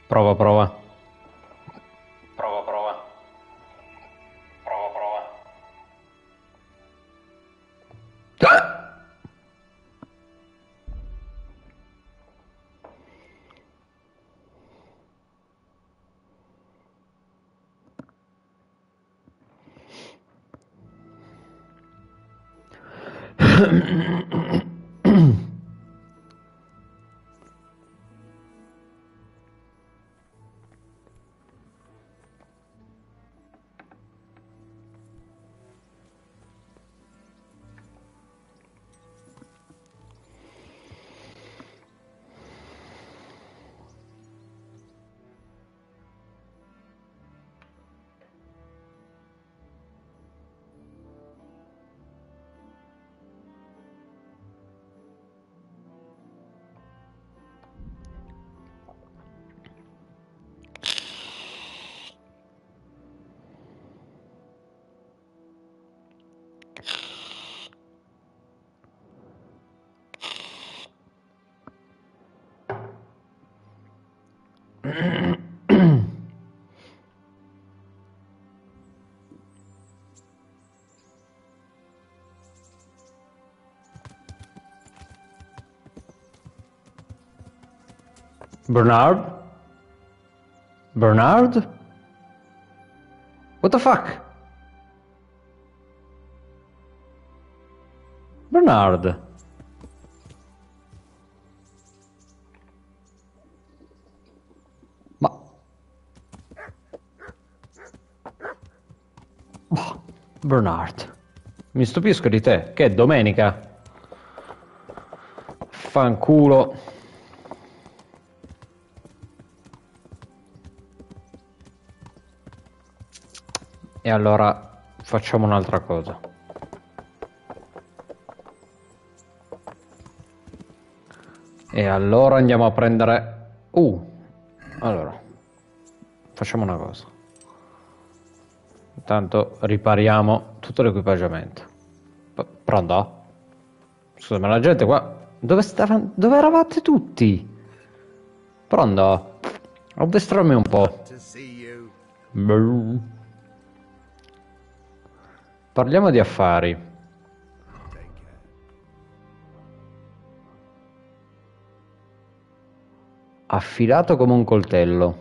Prova, prova. Prova, prova. Prova, prova. Bernard? Bernard? What the fuck? Bernard? Ma... Bernard. Mi stupisco di te. Che è domenica? Fanculo. E allora facciamo un'altra cosa. E allora andiamo a prendere... allora, facciamo una cosa. Intanto ripariamo tutto l'equipaggiamento. Pronto? Scusa, ma la gente qua... Dove eravate tutti? Pronto? Addestrarmi un po'. Parliamo di affari. Affilato come un coltello.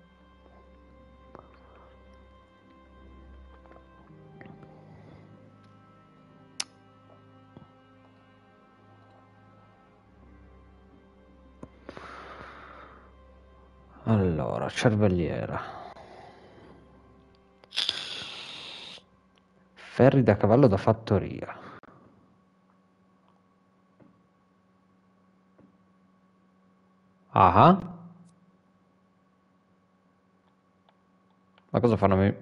Allora, cervelliera. Ferri da cavallo da fattoria. Ah. Ma cosa fanno?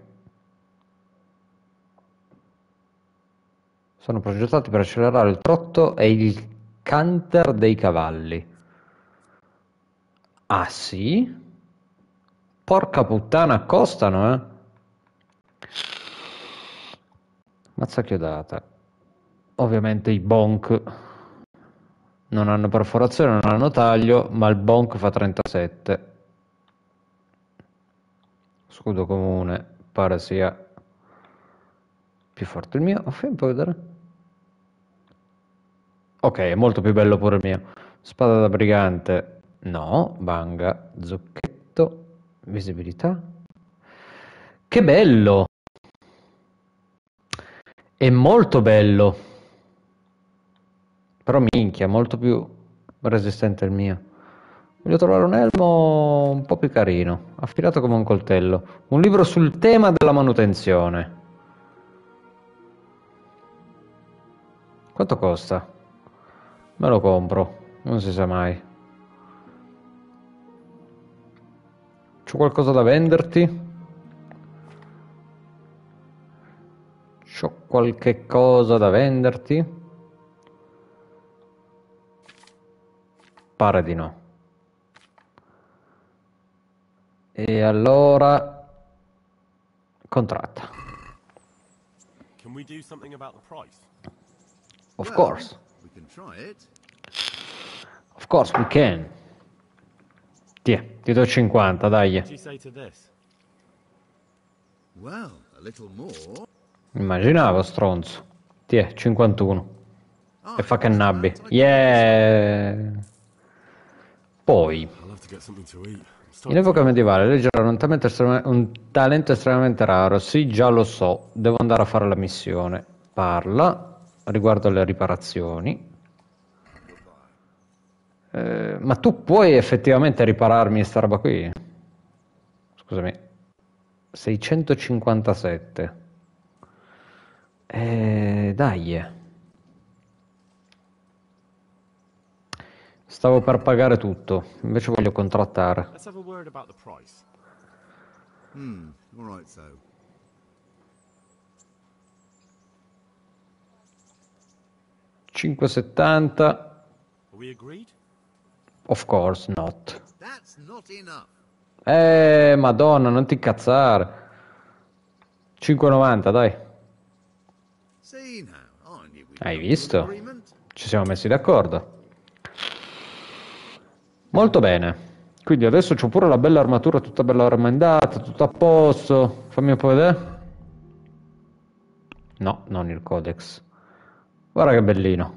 Sono progettati per accelerare il trotto e il canter dei cavalli. Ah sì? Porca puttana, costano, eh? Mazza chiodata. Ovviamente i bonk non hanno perforazione, non hanno taglio, ma il bonk fa 37. Scudo comune pare sia più forte il mio. Fammi un po' vedere. Ok, è molto più bello pure il mio. Spada da brigante. No, banga, zucchetto, visibilità. Che bello! È molto bello. Però minchia, molto più resistente il mio. Voglio trovare un elmo un po' più carino, affilato come un coltello. Un libro sul tema della manutenzione. Quanto costa? Me lo compro, non si sa mai. C'ho qualcosa da venderti? C'ho qualche cosa da venderti? Pare di no. E allora... contratta. Can we do something about the price? Of course. We can try it. Of course we can. Ti do 50, dai. What do you say to this? Well, a little more. Immaginavo, stronzo. 51. Oh, E fa che that's nabbi. right, I got Yeah! Poi, I'll have to get something to eat. I'm in starting epoca to... medievale, leggere era un talento estremamente raro. Sì, già lo so. Devo andare a fare la missione. Parla riguardo alle riparazioni. Ma tu puoi effettivamente ripararmi sta roba qui? Scusami. 657. Dai. Stavo per pagare tutto, invece voglio contrattare. Let's have a word about the price. All right, so. 570. Are we agreed? Of course not. That's not enough. Madonna, non ti incazzare. 590, dai. See now, I knew we'd Hai come to an visto? agreement. Ci siamo messi d'accordo. Molto bene. Quindi adesso c'ho pure la bella armatura tutta bella armendata, tutto a posto. Fammi un po' vedere. No, non il codex. Guarda che bellino.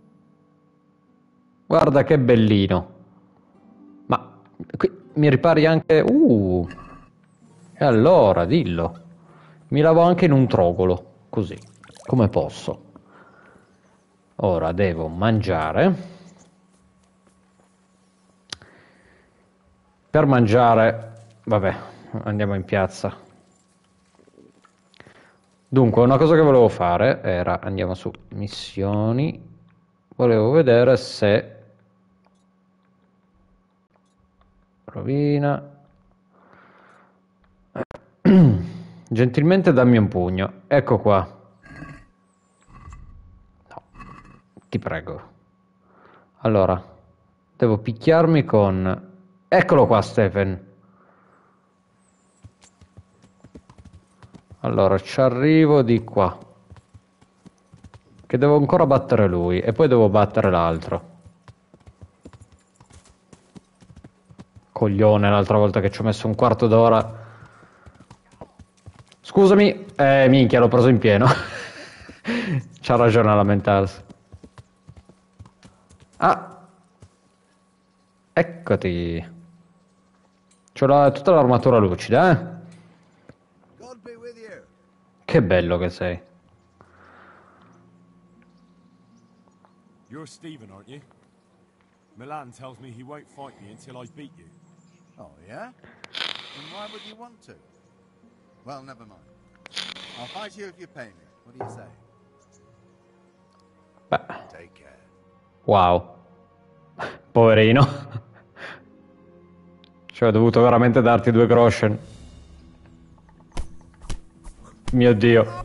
Guarda che bellino. Ma qui mi ripari anche... E allora, dillo. Mi lavo anche in un trogolo. Così. Come posso. Ora devo mangiare. Per mangiare... Vabbè, andiamo in piazza. Dunque, una cosa che volevo fare era... Andiamo su missioni. Volevo vedere se... Rovina. Gentilmente dammi un pugno. Ecco qua. No, ti prego. Allora, devo picchiarmi con... Eccolo qua, Stephen. Allora, ci arrivo di qua. Che devo ancora battere lui. E poi devo battere l'altro. Coglione, l'altra volta che ci ho messo un quarto d'ora. Scusami. Minchia, l'ho preso in pieno. C'ha ragione a lamentarsi. Ah. Eccoti. C'ho tutta l'armatura lucida, eh? God be with you. Che bello che sei. You're Stephen, aren't you? Milan tells me he won't fight me until I beat you. Oh, yeah? Then why would you want to? Well, never mind. I'll fight you if you pay me. What do you say? Beh, Take care. wow. Poverino. Cioè, ho dovuto veramente darti 2 groschen. Mio Dio.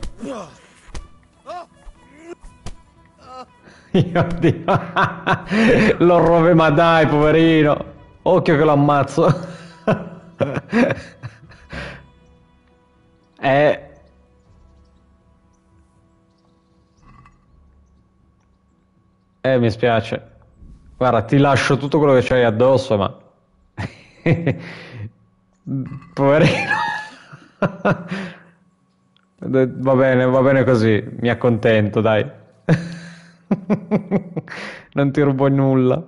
Mio Dio. Lo rove, ma dai, poverino. Occhio che lo ammazzo. Mi spiace. Guarda, ti lascio tutto quello che c'hai addosso, ma... Poverino. Va bene così, mi accontento, dai. Non ti rubo nulla.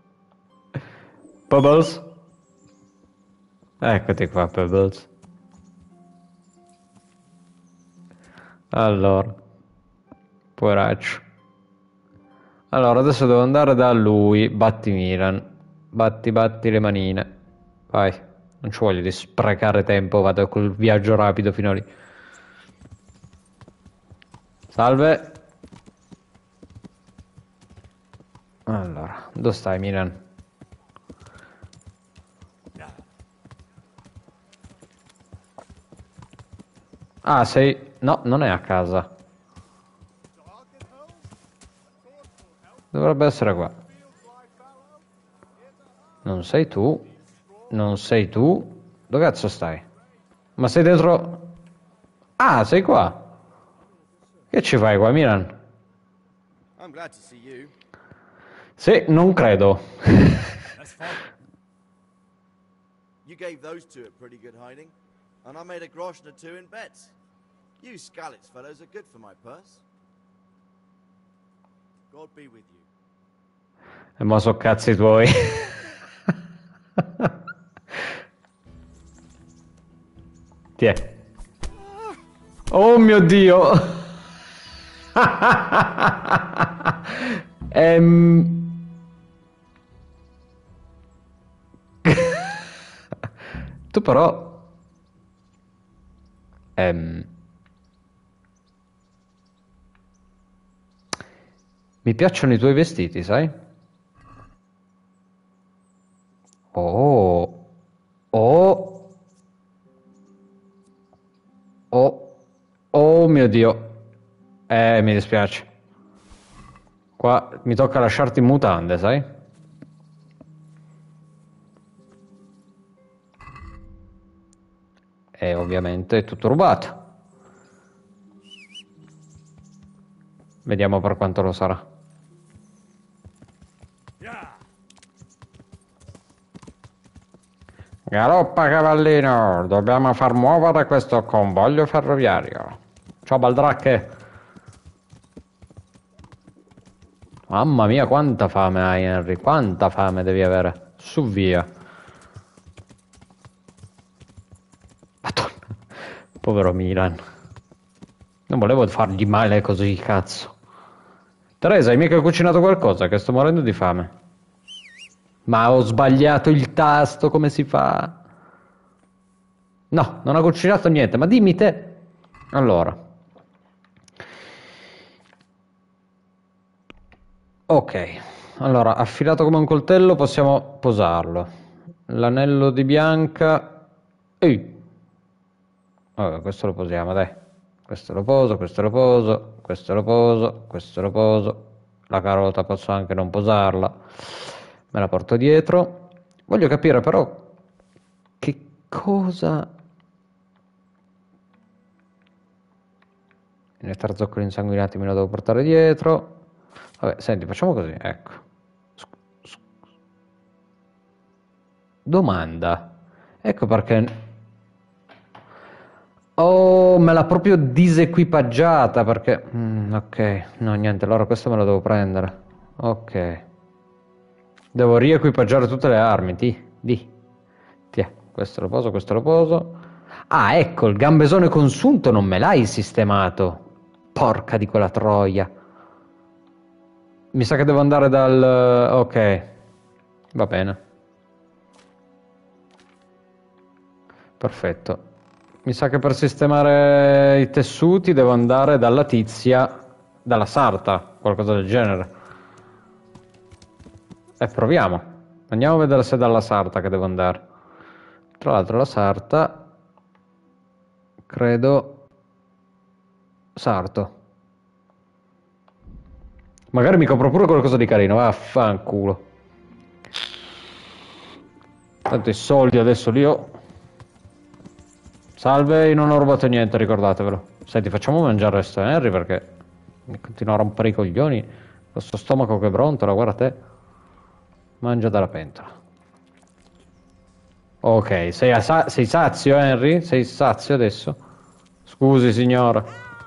Pebbles? Eccoti qua, Pebbles. Allora, poveraccio. Allora, adesso devo andare da lui. Batti Milan. Batti le manine. Vai. Non ci voglio di sprecare tempo, vado col viaggio rapido fino lì. Salve. Allora, dove stai, Milan? Ah, sei... No, non è a casa. Dovrebbe essere qua. Non sei tu. Non sei tu. Dove cazzo stai? Ma sei dentro... Ah, sei qua. Che ci fai qua, Milan? I'm glad to see you. Sì, non credo. Let's fight. You gave those two a pretty good hiding, and I made a groschen or two in bets. You Skalitz fellows are good for my purse. God be with you. E mo so cazzi tuoi. Tiè. Oh mio Dio. Tu però mi piacciono i tuoi vestiti, sai? Oh, oh, oh, oh mio Dio. Mi dispiace. Qua mi tocca lasciarti in mutande, sai? E ovviamente è tutto rubato. Vediamo per quanto lo sarà. Galoppa cavallino, dobbiamo far muovere questo convoglio ferroviario. Ciao Baldracche. Mamma mia, quanta fame hai, Henry, quanta fame devi avere. Su via. Madonna. Povero Milan. Non volevo fargli male così, cazzo. Teresa, hai mica cucinato qualcosa? Che sto morendo di fame. Ma ho sbagliato il tasto, come si fa? No, non ho cucinato niente, ma dimmi te. Allora. Ok, allora, affilato come un coltello possiamo posarlo. L'anello di Bianca... Ehi! Vabbè, questo lo posiamo, dai. Questo lo poso, questo lo poso, questo lo poso, questo lo poso. La carota posso anche non posarla. Me la porto dietro. Voglio capire però che cosa... I nettarzoccoli insanguinati me lo devo portare dietro. Vabbè, senti, facciamo così, ecco. Domanda. Ecco perché... Oh, me l'ha proprio disequipaggiata perché... ok, no, niente, allora questo me lo devo prendere. Ok. Devo riequipaggiare tutte le armi, Tiè, questo lo poso, questo lo poso. Ah, ecco, il gambesone consunto non me l'hai sistemato. Porca di quella troia. Mi sa che devo andare dal... ok, va bene. Perfetto. Mi sa che per sistemare i tessuti devo andare dalla tizia, dalla sarta, qualcosa del genere. E proviamo. Andiamo a vedere se è dalla sarta che devo andare. Tra l'altro la sarta, credo... Sarto. Magari mi compro pure qualcosa di carino, vaffanculo. Tanto i soldi adesso li ho. Salve, io non ho rubato niente, ricordatevelo. Senti, facciamo mangiare sto Henry perché mi continua a rompere i coglioni. Questo stomaco che brontola, guarda te. Mangia dalla pentola. Ok, sei sazio, Henry? Sei sazio adesso? Scusi, signora.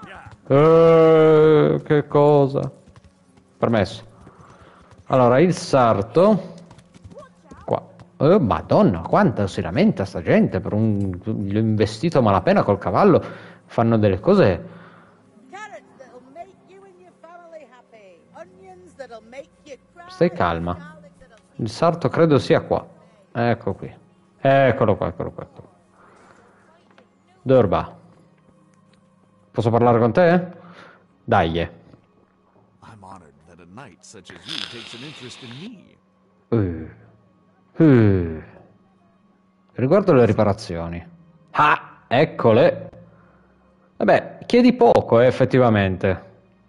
Che cosa? Permesso. Allora, il sarto... Qua. Madonna, quanta si lamenta sta gente per un investito a malapena col cavallo. Fanno delle cose... Stai calma. Il sarto credo sia qua. Ecco qui. Eccolo qua, eccolo qua. Dorba. Posso parlare con te? Dai. I'm honored that a knight such as you takes an interest in me. Riguardo le riparazioni. Ah, eccole. Vabbè, chiedi poco, effettivamente.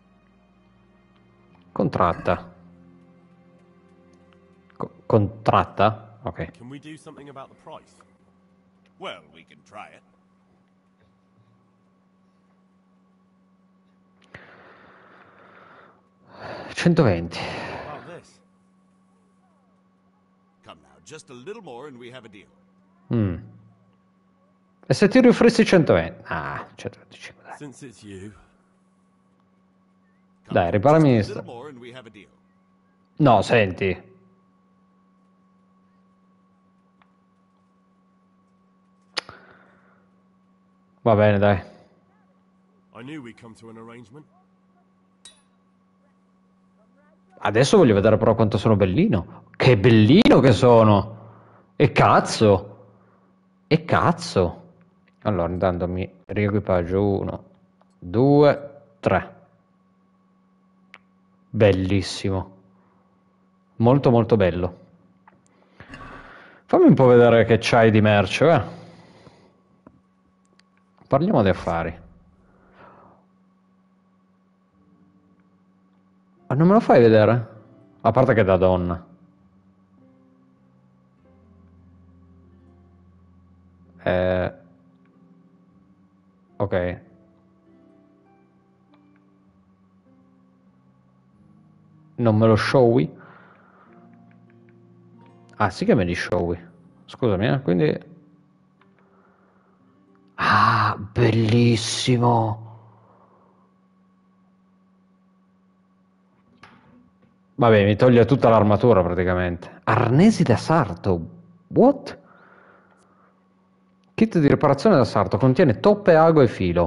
Contratta. Contratta? Ok. Can we do something about the price? Well, we can try it. $120. How about this? Come now, just a little more and we have a deal. Mm. E se tiro i frissi 120? Ah, 125, dai. Since it's you, Dai, Just riparami. a little more and we have a deal. No, senti. Va bene, dai. I knew we'd come to an arrangement. Adesso voglio vedere però quanto sono bellino. Che bellino che sono! E cazzo! E cazzo! Allora, intanto mi riequipaggio 1, 2, 3. Bellissimo. Molto molto bello. Fammi un po' vedere che c'hai di merce, eh. Parliamo di affari. Ma non me lo fai vedere? A parte che da donna. Ok. Non me lo showi? Ah, sì che me li showi. Scusami, quindi... Ah, bellissimo! Vabbè, mi toglie tutta l'armatura praticamente. Arnesi da sarto. What? Kit di riparazione da sarto. Contiene toppe, ago e filo.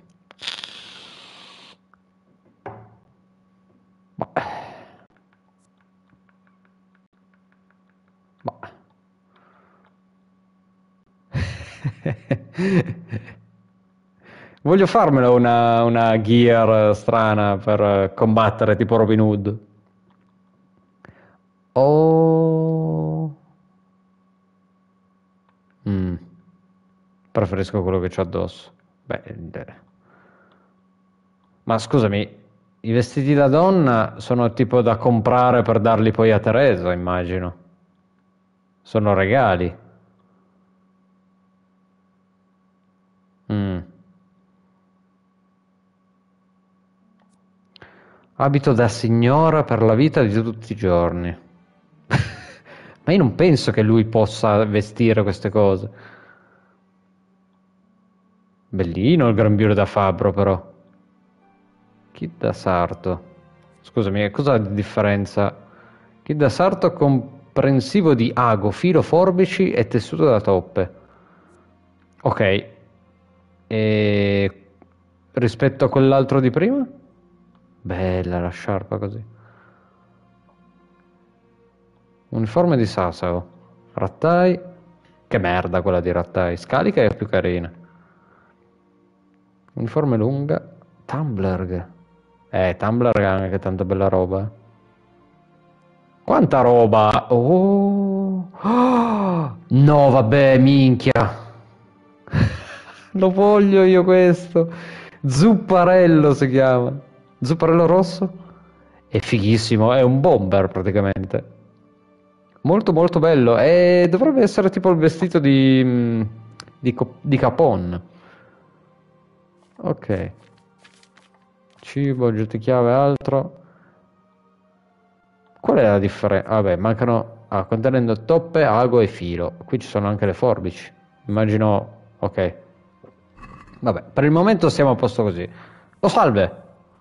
Ma... Ma... Voglio farmela una gear strana per combattere tipo Robin Hood. Oh. Preferisco quello che c'ho addosso. Ma scusami, i vestiti da donna sono tipo da comprare per darli poi a Teresa, immagino. Sono regali. Mm. Abito da signora per la vita di tutti i giorni. Ma io non penso che lui possa vestire queste cose. Bellino il grembiule da fabbro, però. Kit da sarto. Scusami, cosa di differenza? Kit da sarto comprensivo di ago, filo, forbici e tessuto da toppe. Ok. E rispetto a quell'altro di prima? Bella la sciarpa così. Uniforme di Sasao. Rattai. Che merda quella di Rattai. Scalica è più carina. Uniforme lunga. Tumblr. Tumblr ha anche tanta bella roba. Quanta roba! Oh! Ah! No, vabbè, minchia. Lo voglio io questo. Zupparello si chiama. Zupparello rosso? È fighissimo, è un bomber praticamente. Molto molto bello. E dovrebbe essere tipo il vestito di Capone. Ok. Cibo, oggetti chiave, altro. Qual è la differenza? Vabbè, mancano... Ah, contenendo toppe, ago e filo. Qui ci sono anche le forbici. Immagino... Ok. Vabbè, per il momento siamo a posto così. Oh, salve!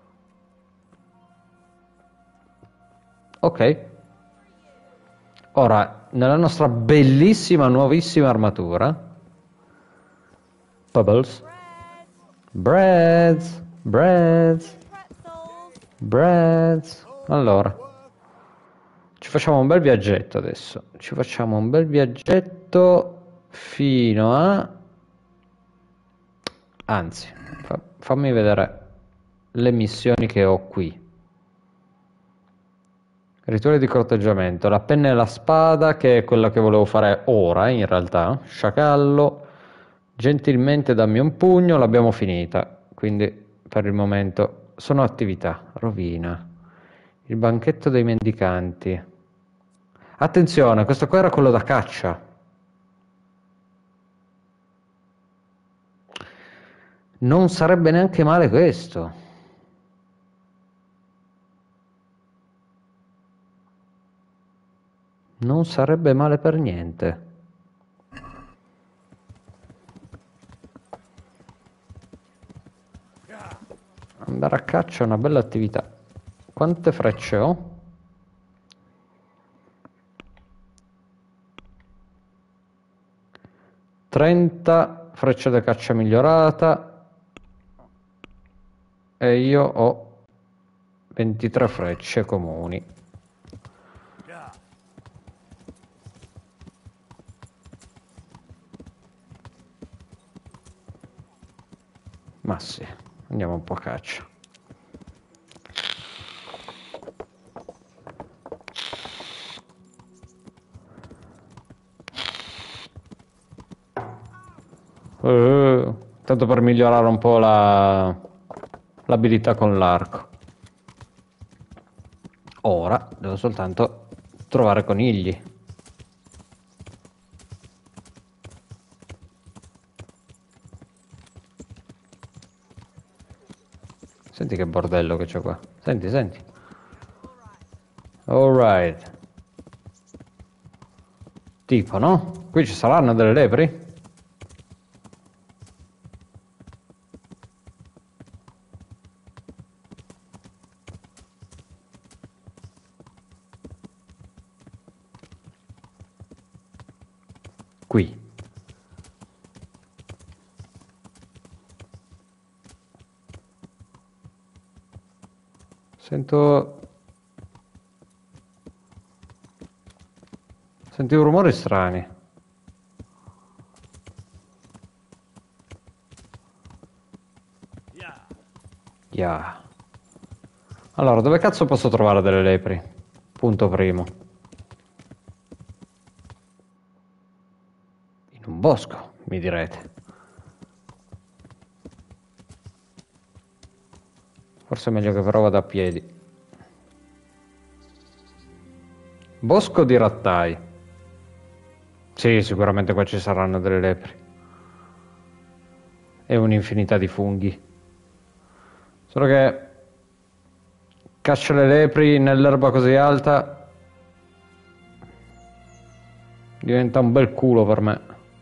Ok. Ora, nella nostra bellissima, nuovissima armatura... Bubbles. Breads. Breads. Breads. Allora. Ci facciamo un bel viaggetto adesso. Ci facciamo un bel viaggetto fino a... Anzi, fammi vedere le missioni che ho qui. Rituale di corteggiamento. La penna e la spada, che è quella che volevo fare ora, in realtà. Sciacallo. Gentilmente dammi un pugno, l'abbiamo finita. Quindi, per il momento, sono attività. Rovina. Il banchetto dei mendicanti. Attenzione, questo qua era quello da caccia. Non sarebbe neanche male questo. Non sarebbe male per niente. Andare a caccia è una bella attività. Quante frecce ho? ...30 frecce da caccia migliorata... ...e io ho... ...23 frecce comuni. Ma sì, andiamo un po' a caccia. Tanto per migliorare un po' l'abilità con l'arco. Ora devo soltanto trovare conigli. Senti che bordello che c'è qua. Senti, senti. Alright. Tipo, no? Qui ci saranno delle lepri? Qui. Sento rumori strani. Yeah. Allora, dove cazzo posso trovare delle lepri? Punto primo. In un bosco, mi direte. Forse è meglio che però vada a piedi. Bosco di rattai. Sì, sicuramente qua ci saranno delle lepri. E un'infinità di funghi. Solo che... caccia le lepri nell'erba così alta... diventa un bel culo per me.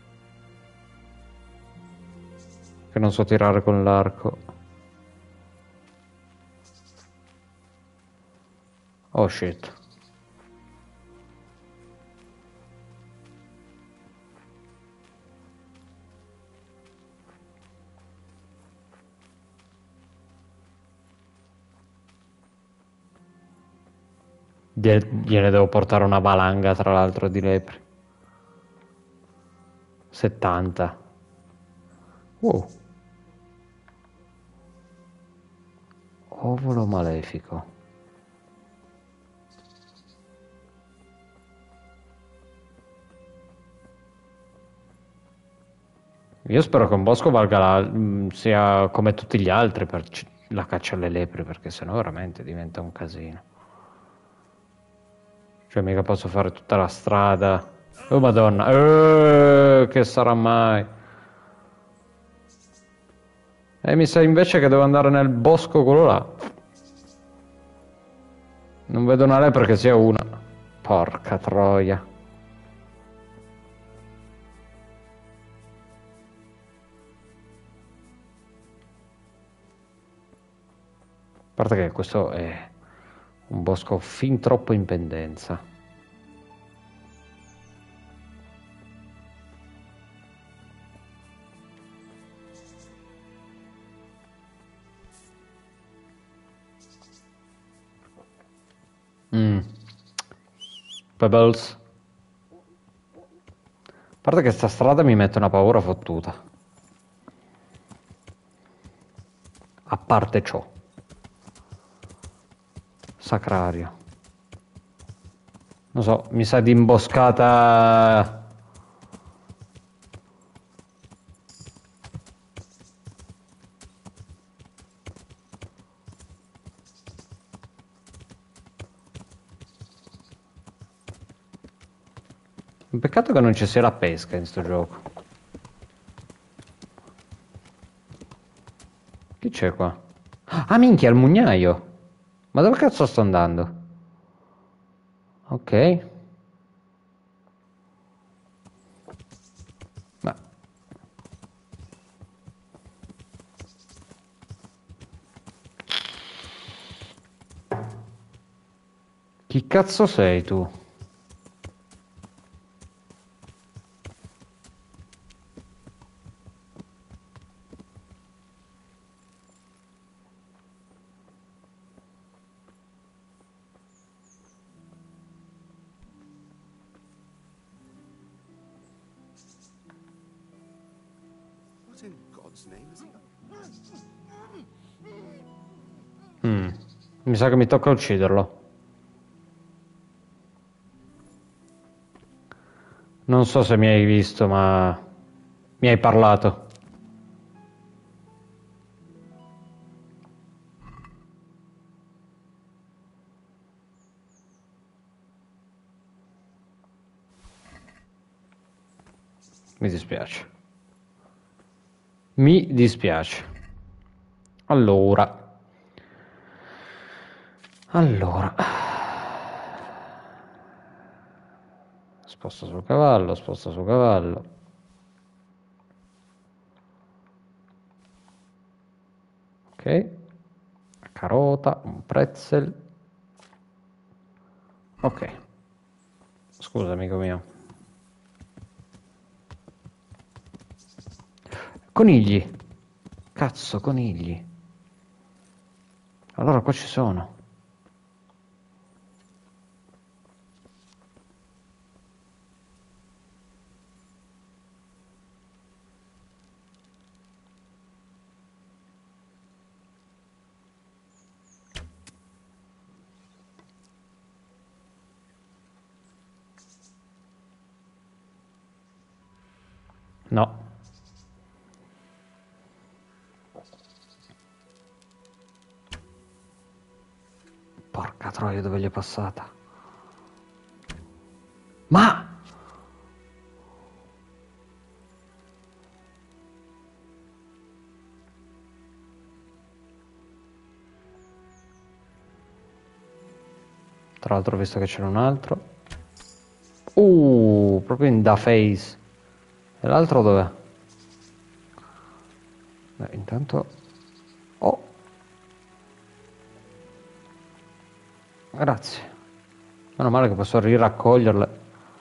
Che non so tirare con l'arco. Oh shit. Gliene devo portare una valanga, tra l'altro, di lepri. 70. Wow. Ovolo malefico. Io spero che un bosco sia come tutti gli altri per la caccia alle lepri, perché sennò veramente diventa un casino. Cioè mica posso fare tutta la strada. Oh madonna, che sarà mai? E mi sa invece che devo andare nel bosco quello là. Non vedo una lepre che sia una. Porca troia. A parte che questo è un bosco fin troppo in pendenza. Pebbles. A parte che sta strada mi mette una paura fottuta. A parte ciò. Sacrario. Non so, mi sa di imboscata... Un peccato che non ci sia la pesca in sto gioco. Chi c'è qua? Ah, minchia, il mugnaio. Ma dove cazzo sto andando? Ok. Ma... Chi cazzo sei tu? What in God's name is he? Mi sa che mi tocca ucciderlo. Non so se mi hai visto, ma mi hai parlato. Mi dispiace. Mi dispiace. Allora. Sposta sul cavallo, sposta sul cavallo. Ok. Carota, un pretzel. Ok. Scusa, amico mio. Conigli. Cazzo, conigli. Allora qua ci sono. No. Porca troia, dove gli è passata? Ma! Tra l'altro ho visto che c'era un altro. Proprio in da face. E l'altro dov'è? Beh, intanto... Oh! Grazie. Meno male che posso riraccoglierle.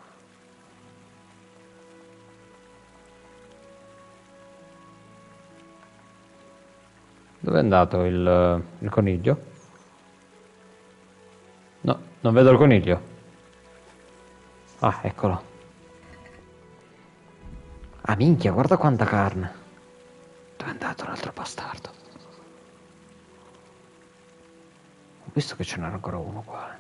Dove è andato il coniglio? No, non vedo il coniglio. Ah, eccolo. Ah, minchia, guarda quanta carne. Dove è andato l'altro bastardo? Ho visto che ce n'era ancora uno qua.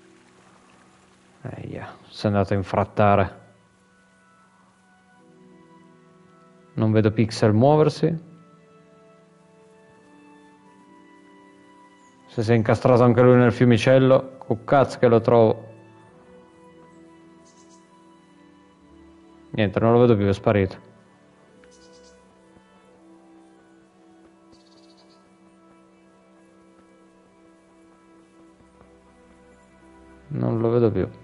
Si è andato a infrattare. Non vedo Pixel muoversi. Se si è incastrato anche lui nel fiumicello, con cazzo che lo trovo. Niente, non lo vedo più, è sparito. Non lo vedo più.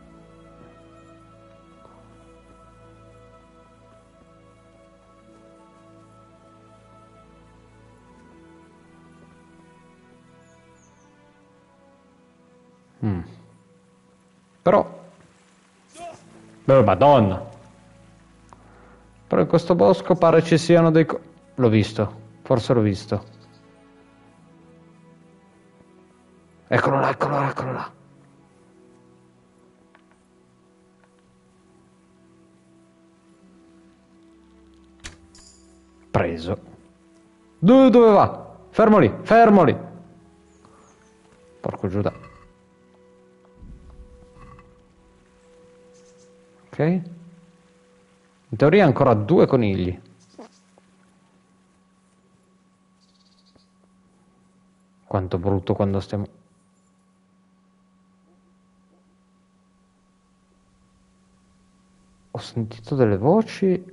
Però... Beh, madonna! Però in questo bosco pare ci siano dei... L'ho visto. Forse l'ho visto. Eccolo là, eccolo là, eccolo là. Preso. Dove va? Fermo lì, fermo lì. Porco Giuda. Ok. In teoria ancora 2 conigli. Quanto brutto quando stiamo... Ho sentito delle voci...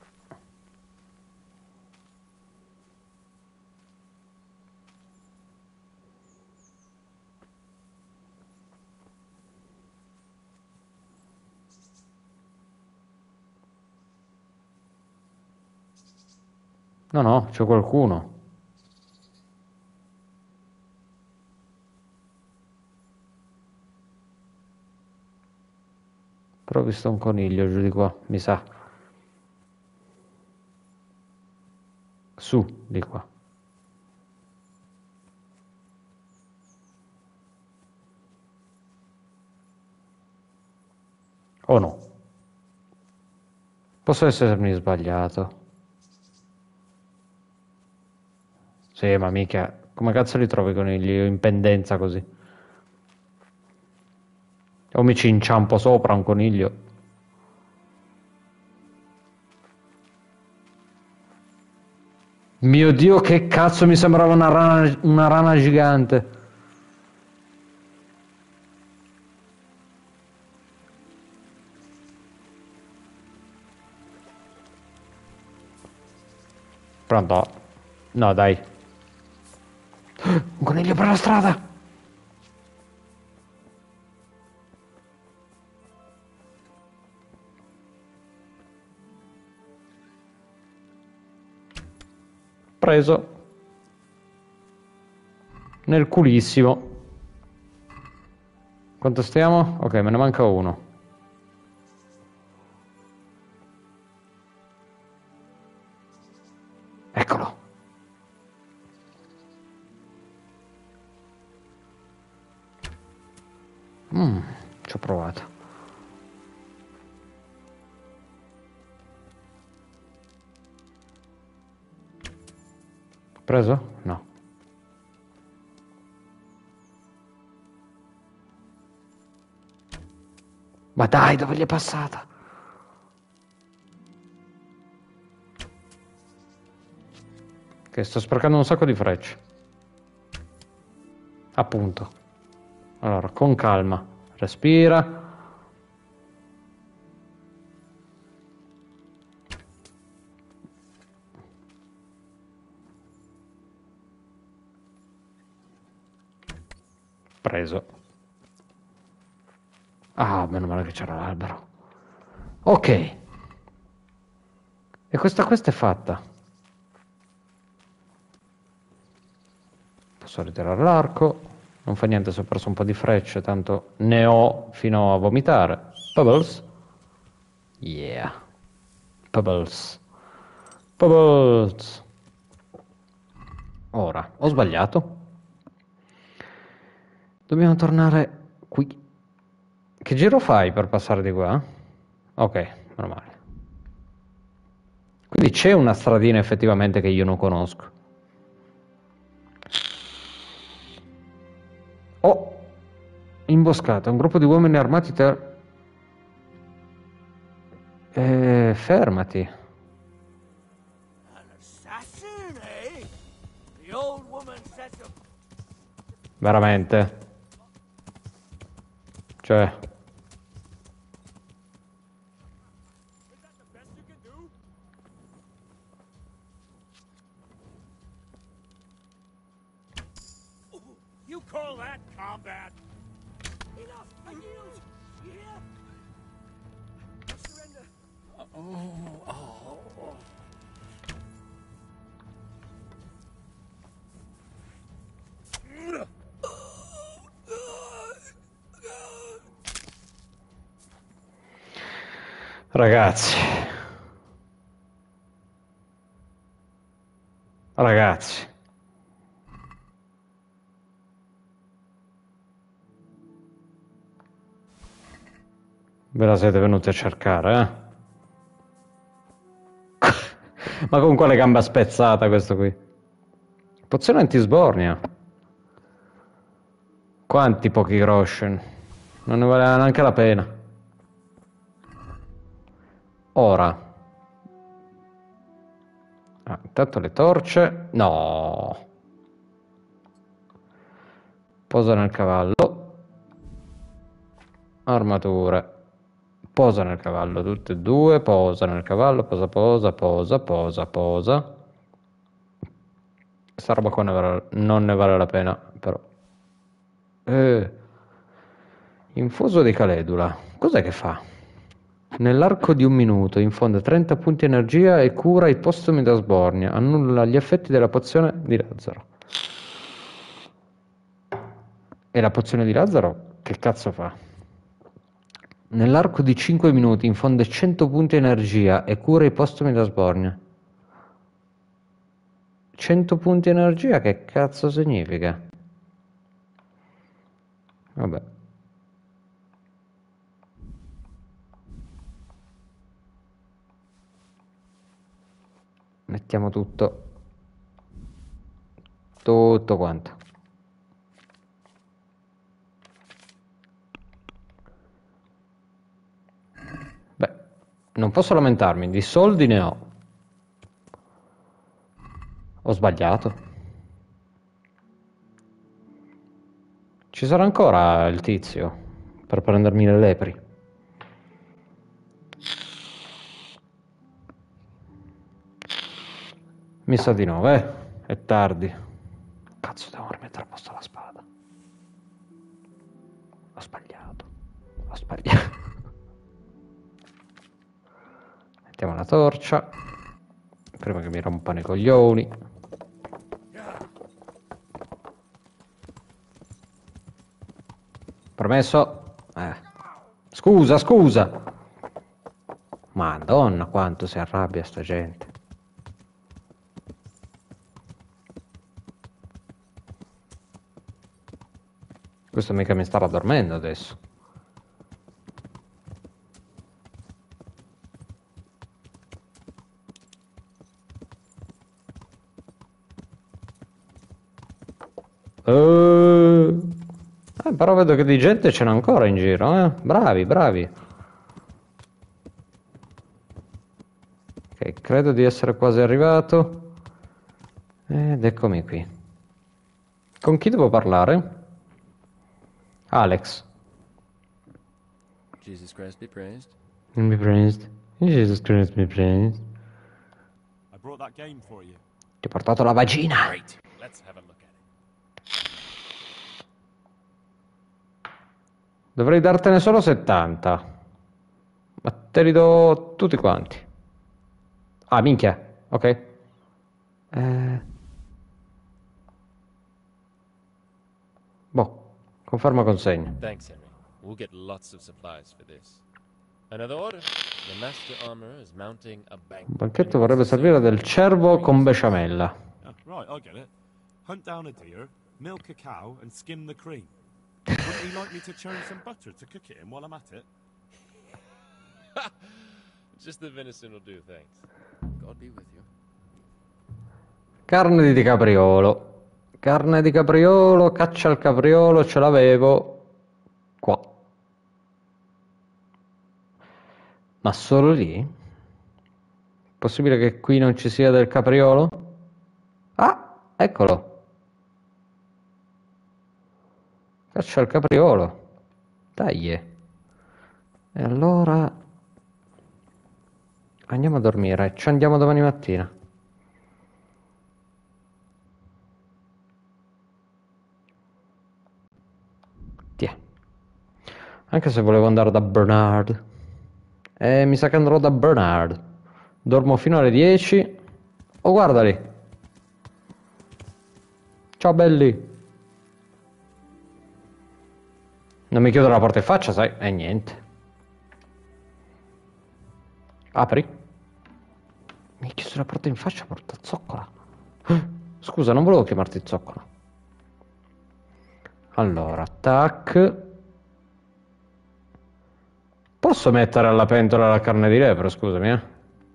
No, no, c'è qualcuno. Però ho visto un coniglio giù di qua, mi sa. Su, di qua. O no? Posso essermi sbagliato. Sì, ma mica... Come cazzo li trovi i conigli in pendenza così? O mi ci inciampo sopra un coniglio? Mio Dio, che cazzo, mi sembrava una rana gigante. Pronto? No, dai. Un coniglio per la strada! Preso. Nel culissimo. Quanto stiamo? Ok, me ne manca uno. Eccolo. Ci ho provato. Preso? No. Ma dai, dove gli è passata? Che sto sprecando un sacco di frecce. Appunto. Allora, con calma. Respira. Preso. Ah, meno male che c'era l'albero. Ok. E questa è fatta. Posso ritirare l'arco. Non fa niente se ho perso un po' di frecce, tanto ne ho fino a vomitare. Bubbles. Yeah. Bubbles. Bubbles. Ora, ho sbagliato. Dobbiamo tornare qui. Che giro fai per passare di qua? Ok, meno male. Quindi c'è una stradina effettivamente che io non conosco. Oh! Imboscata, un gruppo di uomini armati fermati. An assassin, eh? The old woman sets a... Veramente. Cioè... You call that combat? Enough! I yield! You hear? I surrender. Ragazzi. Ragazzi. Ve la siete venuti a cercare, eh? Ma con quale gamba spezzata questo qui? Pozione antisbornia. Quanti pochi groschen. Non ne vale neanche la pena. Ora. Ah, intanto le torce. No. Posa nel cavallo. Armature. Posa nel cavallo, tutte e due. Posa nel cavallo. Posa, posa, posa, posa, posa. Questa roba qua non ne vale la pena, però. Infuso di caledula. Cos'è che fa? Nell'arco di 1 minuto infonde 30 punti energia e cura i postumi da sbornia. Annulla gli effetti della pozione di Lazzaro. E la pozione di Lazzaro che cazzo fa? Nell'arco di 5 minuti infonde 100 punti energia e cura i postumi da sbornia. 100 punti energia, che cazzo significa? Vabbè. Mettiamo tutto. Tutto quanto. Beh, non posso lamentarmi, di soldi ne ho. Ho sbagliato. Ci sarà ancora il tizio per prendermi le lepri. Mi sa di no, è tardi. Cazzo, devo rimettere a posto la spada. Ho sbagliato. Ho sbagliato. Mettiamo la torcia. Prima che mi rompano i coglioni. Promesso? Scusa, scusa. Madonna, quanto si arrabbia sta gente. Questo mica mi starà dormendo adesso. Però vedo che di gente ce n'è ancora in giro, eh? Bravi, bravi. Ok, credo di essere quasi arrivato. Ed eccomi qui. Con chi devo parlare? Alex. Jesus Christ be praised. Be praised. Jesus Christ be praised. I brought that game for you. Ti ho portato la vagina. Great. Let's have a look at it. Dovrei dartene solo 70. Ma te li do tutti quanti. Ah, minchia. Ok. Boh, conferma consegna. Thanks, Henry. We'll get lots of supplies for this. Another order. The master armorer is mounting a bank. Un banchetto vorrebbe servire del cervo con besciamella. Oh, right, I get it. Hunt down a deer, milk a cow, and skim the cream. Wouldn't you like me to churn some butter to cook it in while I'm at it? Just the venison will do, thanks. God be with you. Carne di capriolo. Carne di capriolo, caccia al capriolo, ce l'avevo qua. Ma solo lì? Possibile che qui non ci sia del capriolo? Ah, eccolo. Caccia al capriolo. Dai. E allora andiamo a dormire. Ci andiamo domani mattina. Tiè. Anche se volevo andare da Bernard. Mi sa che andrò da Bernard. Dormo fino alle 10. Oh, guardali. Ciao belli. Non mi chiudo la porta in faccia, sai? E niente. Apri. Mi hai chiuso la porta in faccia, porta zoccola. Scusa, non volevo chiamarti zoccola. Allora, tac. Posso mettere alla pentola la carne di lepre, scusami, eh?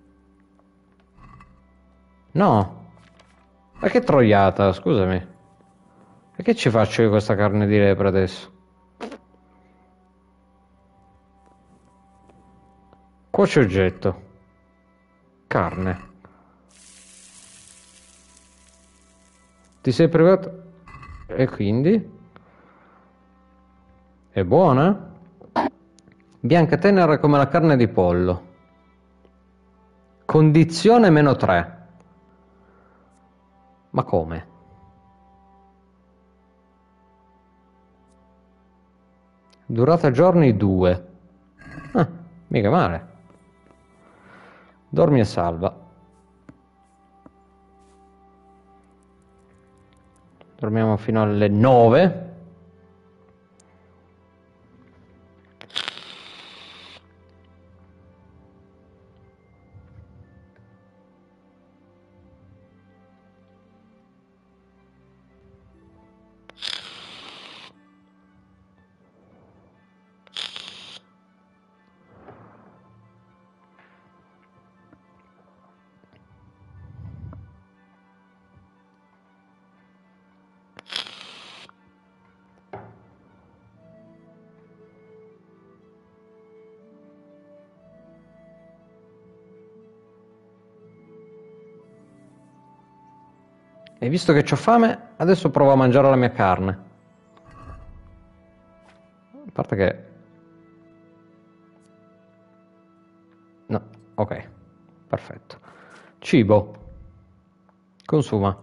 No. Ma che troiata, scusami. E che ci faccio io con questa carne di lepre adesso? Cuoce oggetto. Carne. Ti sei privato? E quindi? È buona? Bianca tenera come la carne di pollo. Condizione -3. Ma come? Durata giorni 2. Ah, mica male. Dormi e salva. Dormiamo fino alle 9. E visto che ho fame, adesso provo a mangiare la mia carne. A parte che... No, ok. Perfetto. Cibo. Consuma.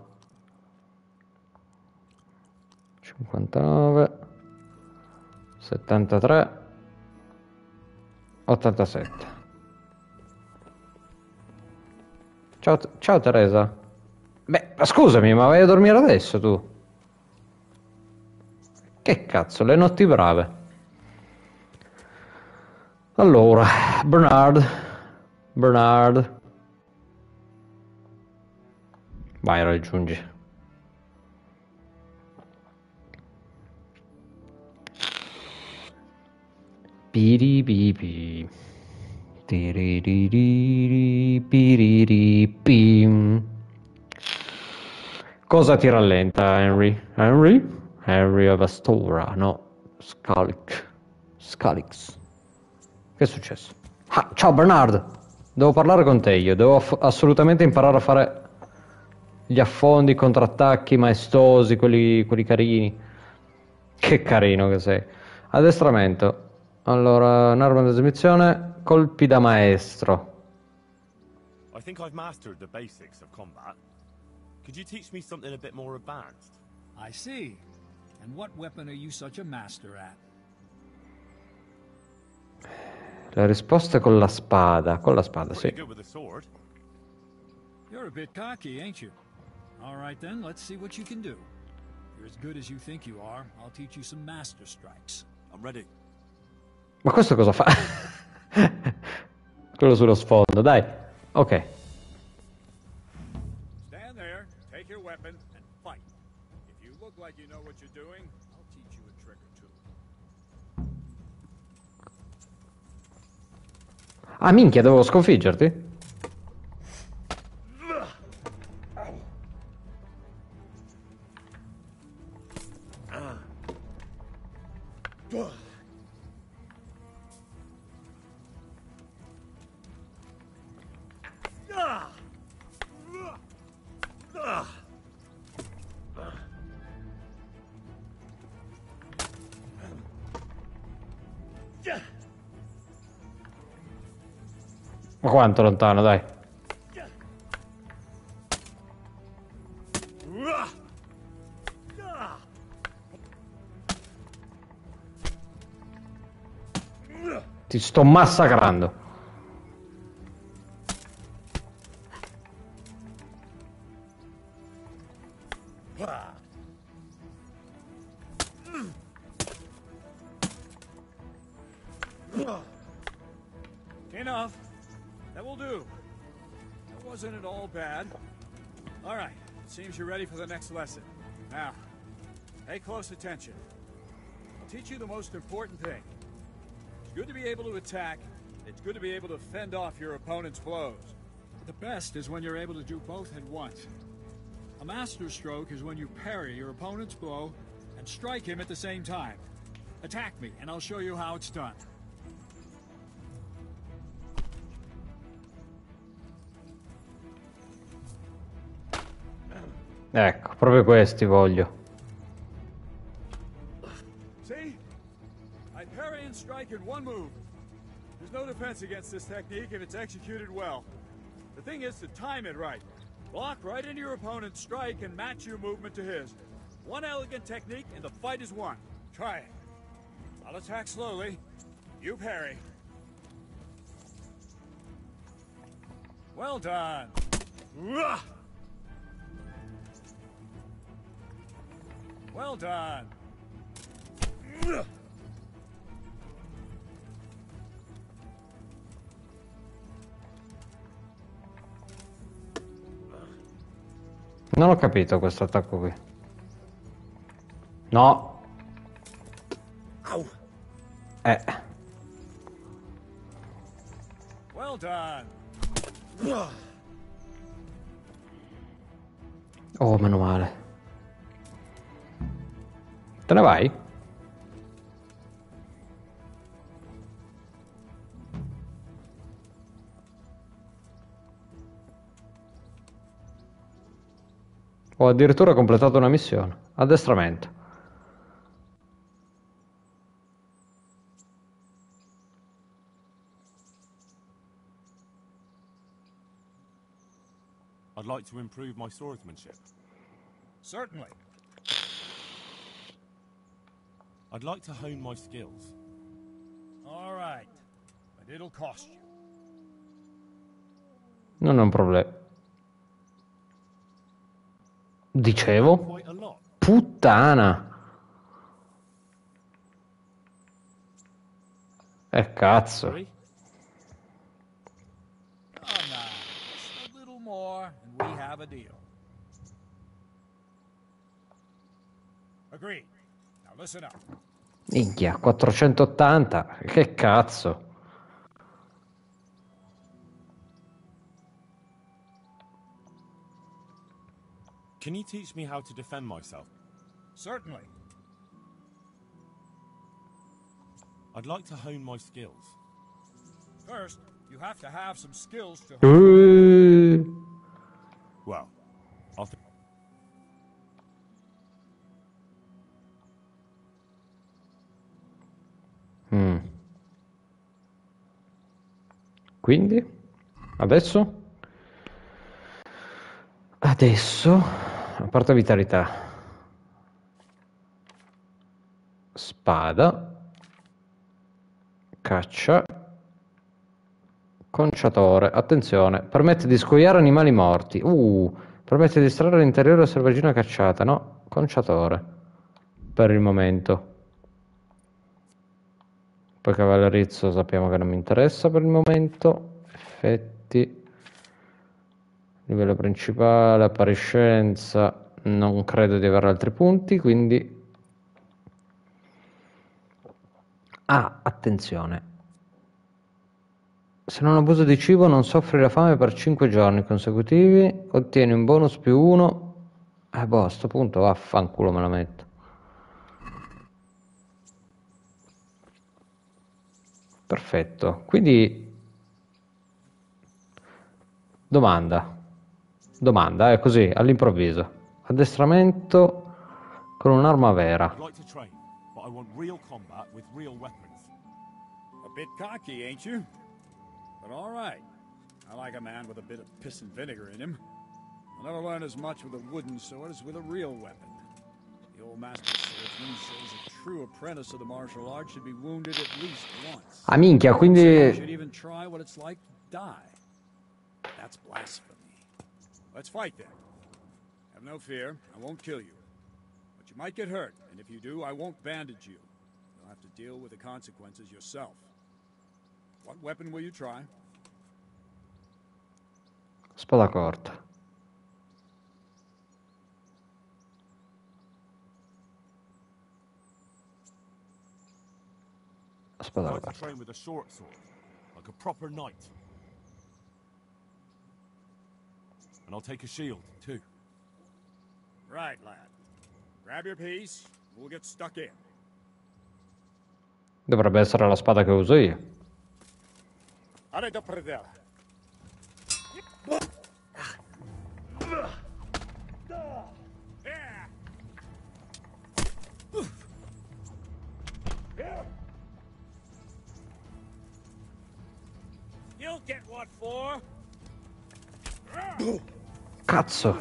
59. 73. 87. Ciao Teresa. Beh, ma scusami, ma vai a dormire adesso tu? Che cazzo, le notti brave. Allora, Bernard. Vai, raggiungi. Piripipi. Tiririri, piriripi. Cosa ti rallenta, Henry? Henry of Astora, no, Scalix. Che è successo? Ah, ciao Bernard, devo parlare con te io, devo assolutamente imparare a fare gli affondi, i contrattacchi maestosi, quelli carini. Che carino che sei. Addestramento. Allora, un'arma d'esibizione, colpi da maestro. I think I've mastered the basics of combat. Could you teach me something a bit more advanced? I see. And what weapon are you such a master at? La risposta è con la spada, Pretty sì. good with a sword. You're a bit cocky, ain't you? All right then, let's see what you can do. If you're as good as you think you are, I'll teach you some master strikes. I'm ready. Ma questo cosa fa? Quello sullo sfondo, dai. Ok. Stand there, take your weapon, and fight. If you look like you know what you're doing, I'll teach you a trick or two. Ah, minchia, devo sconfiggerti? Ma quanto lontano, dai. Ti sto massacrando. Enough. That will do. That wasn't at all bad. All right. Seems you're ready for the next lesson. Now, pay close attention. I'll teach you the most important thing. It's good to be able to attack. It's good to be able to fend off your opponent's blows. The best is when you're able to do both at once. A master stroke is when you parry your opponent's blow and strike him at the same time. Attack me, and I'll show you how it's done. Ecco, proprio questi voglio. See? I parry and strike in one move. There's no defense against this technique if it's executed well. The thing is to time it right. Block right into your opponent's strike and match your movement to his. One elegant technique and the fight is won. Try it. I'll attack slowly. You parry. Well done. Well done. Non ho capito questo attacco qui. No. Well done. Oh, meno male. Te ne vai? Ho addirittura completato una missione. Addestramento. I'd like to improve my swordsmanship. Certainly. I'd like to hone my skills. All right. But it'll cost you. Non è un problema. Dicevo? Quite a lot. Puttana. Cazzo. Oh, no. Just a little more, and we have a deal. Agreed. Now listen up. Minchia, 480. Che cazzo. Can you teach me how to defend myself? Certainly. I'd like to hone my skills. First, you have to have some skills to... Well, I'll... Quindi? Adesso? Adesso, a parte vitalità, spada, caccia, conciatore, attenzione, permette di scoiare animali morti, permette di estrarre l'interiore selvaggina cacciata, no, conciatore, per il momento. Poi cavallerizzo sappiamo che non mi interessa per il momento, effetti... Livello principale, appariscenza, non credo di avere altri punti, quindi... attenzione. Se non abuso di cibo non soffri la fame per 5 giorni consecutivi, ottieni un bonus +1. Boh, a sto punto vaffanculo me la metto. Perfetto, quindi... Domanda, è così, all'improvviso. Addestramento con un'arma vera. I'd like to train, but I want real combat with real weapons. A bit cocky, ain't you? But all right. I like a man with a bit of piss and vinegar in him. I'll never learn as much with a wooden sword as with a real weapon. The old master swordsman says a true apprentice of the martial arts should be wounded at least once. Minchia, quindi... Should even try what it's like to die. That's blasphemy. Let's fight then. Have no fear, I won't kill you. But you might get hurt, and if you do, I won't bandage you. You'll have to deal with the consequences yourself. What weapon will you try? Spada corta. Spada I'd like corta. to train with a short sword, like a proper knight. And I'll take a shield, too. Right, lad. Grab your piece, we'll get stuck in. Dovrebbe essere la spada che uso io. Allez, do predella. You'll get what for? Cazzo.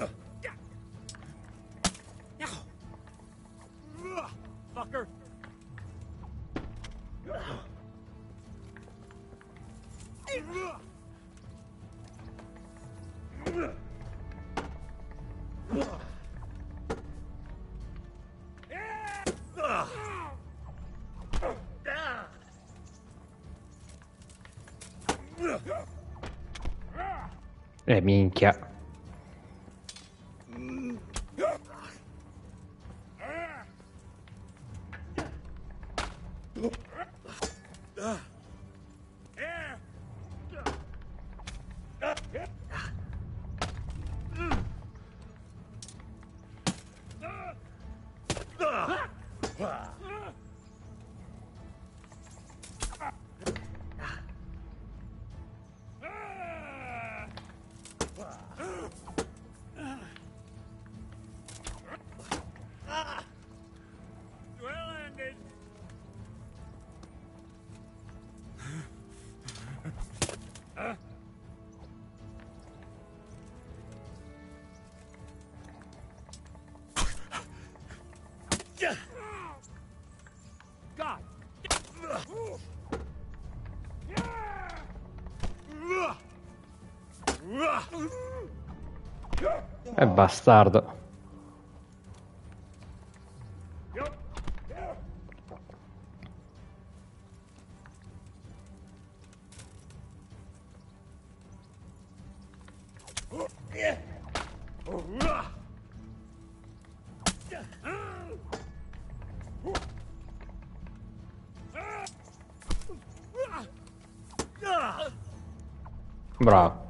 Fucker. Minchia. God. È bastardo. Bravo.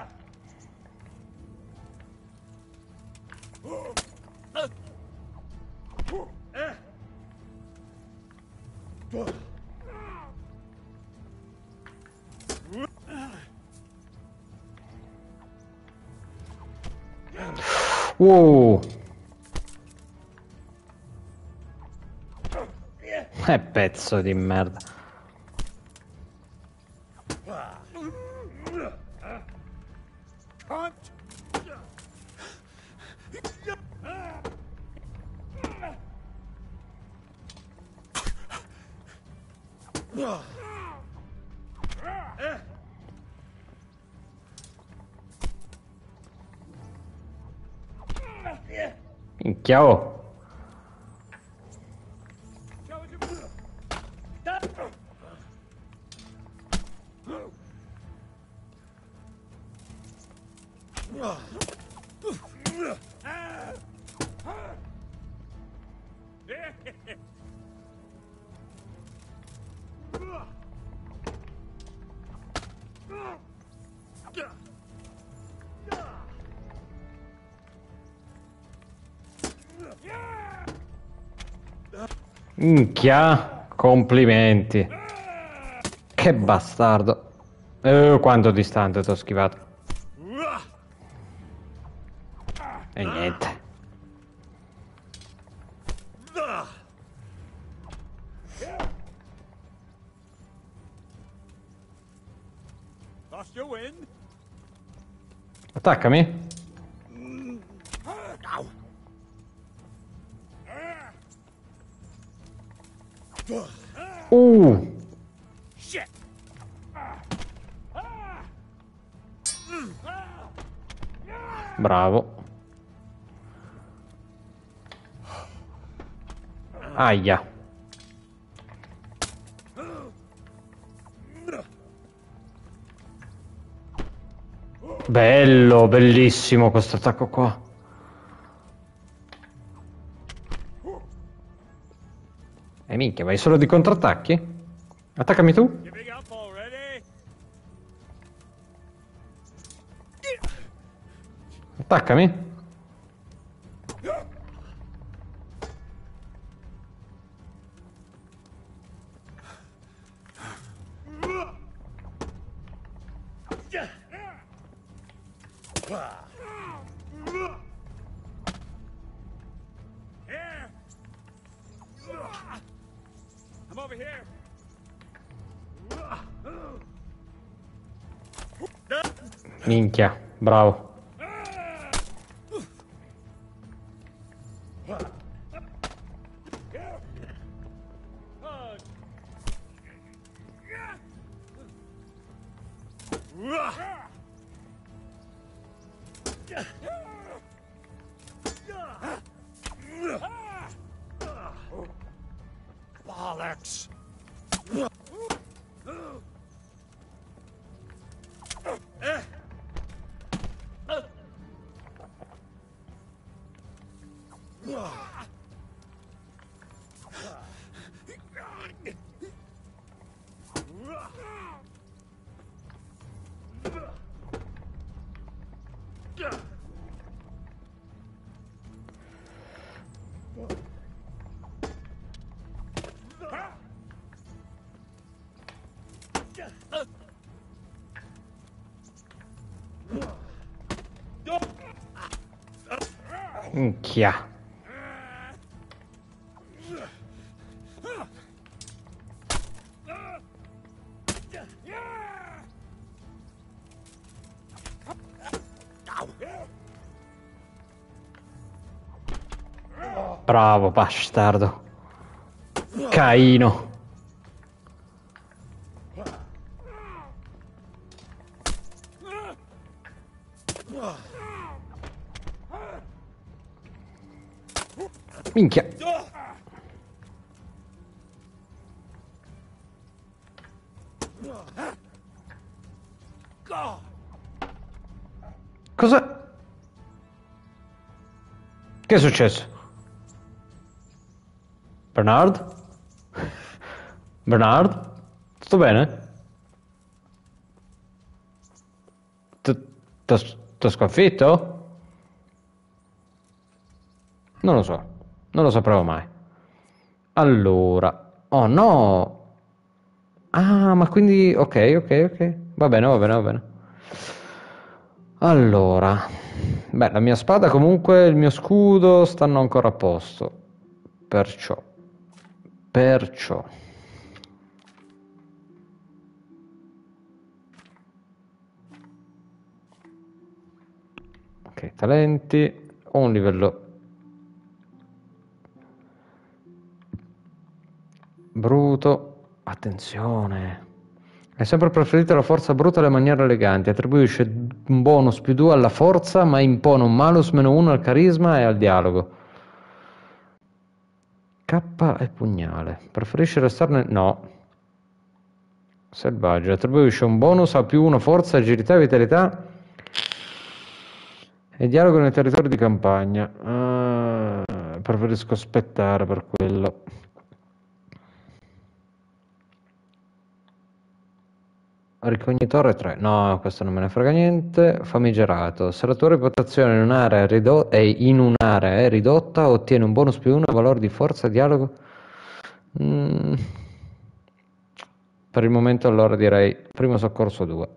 Pezzo di merda. Minchia, oh. Minchia, complimenti. Che bastardo. Quanto distante t'ho schivato. E niente. Attaccami. Bravo. Aia. Bello, bellissimo questo attacco qua. E minchia, vai solo di contrattacchi? Attaccami tu. Attaccami. I'm over here. Minchia, bravo. Bollocks. Minchia. Bravo, bastardo. Caino. Minchia. Cosa? Che è successo? Bernard? Bernard? Tutto bene? T'ho sconfitto? Non lo so, non lo saprò mai. Allora, oh no! Ah, ma quindi, ok. Va bene, va bene, va bene. Allora, beh, la mia spada comunque, il mio scudo stanno ancora a posto. Perciò. Ok, talenti. Ho un livello bruto. Attenzione. Hai sempre preferito la forza bruta alle maniere eleganti. Attribuisce un bonus +2 alla forza, ma impone un malus -1 al carisma e al dialogo. K e pugnale. Preferisce restarne... No. Selvaggio. Attribuisce un bonus a +1 forza, agilità e vitalità. E dialogo nei territori di campagna. Preferisco aspettare per quello. Ricognitore 3. No, questo non me ne frega niente. Famigerato. Se la tua reputazione in un'area è ridotta, ottiene un bonus +1 a valore di forza dialogo. Per il momento allora direi primo soccorso 2.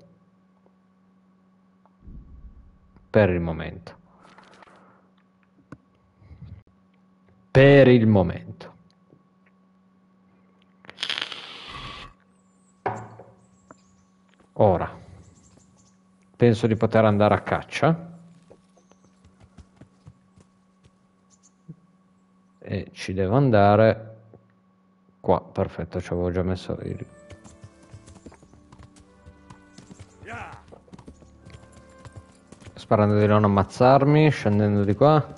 Per il momento. Ora, penso di poter andare a caccia. E ci devo andare qua. Perfetto, ci avevo già messo il... Sparando di non ammazzarmi, scendendo di qua.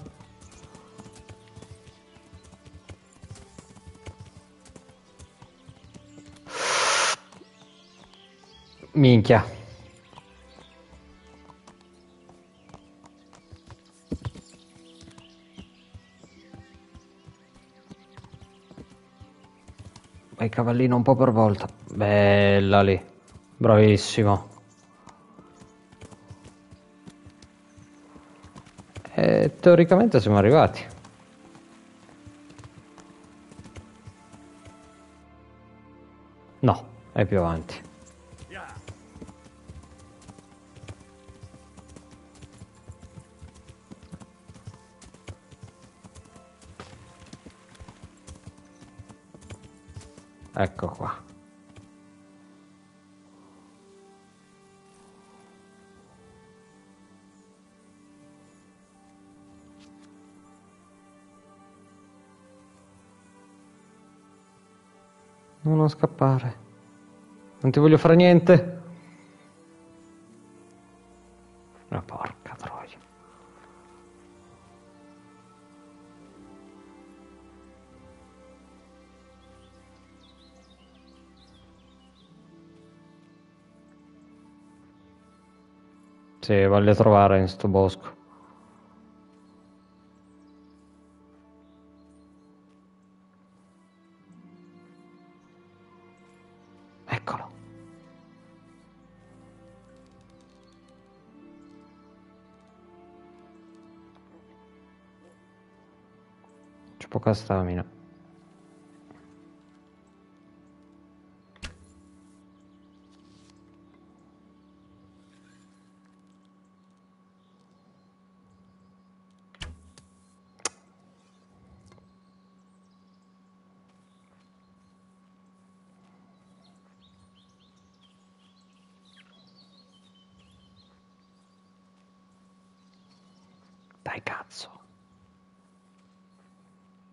Minchia. Vai cavallino un po' per volta. Bella lì. Bravissimo. E teoricamente siamo arrivati. No, è più avanti. Ecco qua. Non scappare. Non ti voglio fare niente. Ma porca troia. Sì, voglio trovare in sto bosco. Eccolo. C'è poca stamina. Dai cazzo.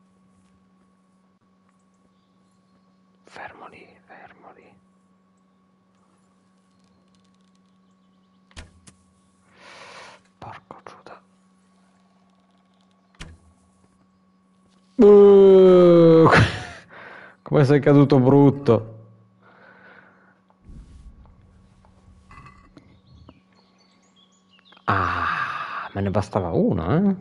Come sei caduto brutto. Ah, me ne bastava uno, eh?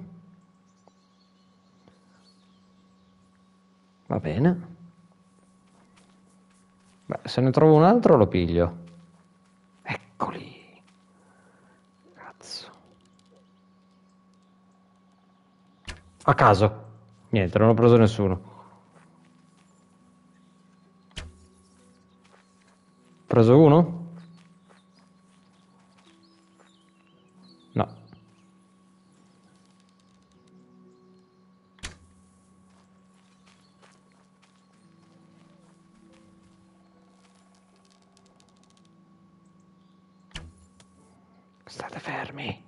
Va bene. Beh, se ne trovo un altro lo piglio. Eccoli. Cazzo. A caso. Niente, non ho preso nessuno. Preso uno? No. State fermi.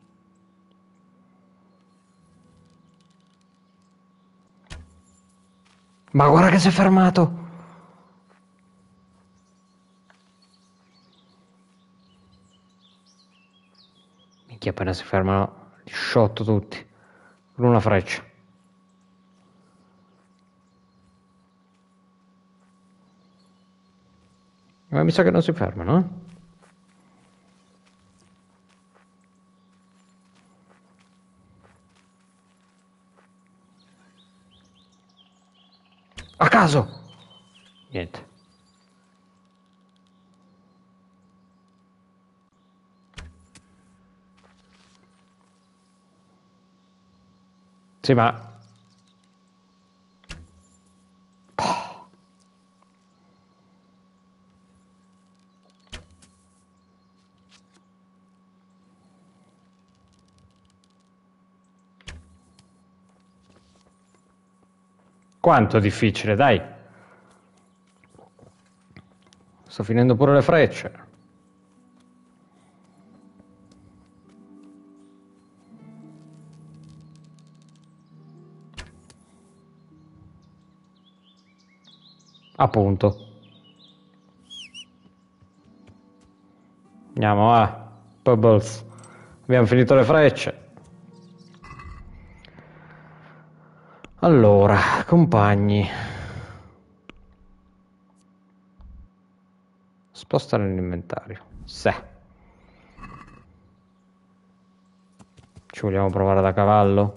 Ma guarda che si è fermato. Minchia, appena si fermano, li sciotto tutti. Con una freccia. Ma mi sa che non si fermano, eh? A caso! Niente. Sì, ma... Quanto è difficile, dai. Sto finendo pure le frecce. Appunto. Andiamo a Bubbles. Abbiamo finito le frecce. Allora, compagni. Sposta nell'inventario. Sì. Ci vogliamo provare da cavallo?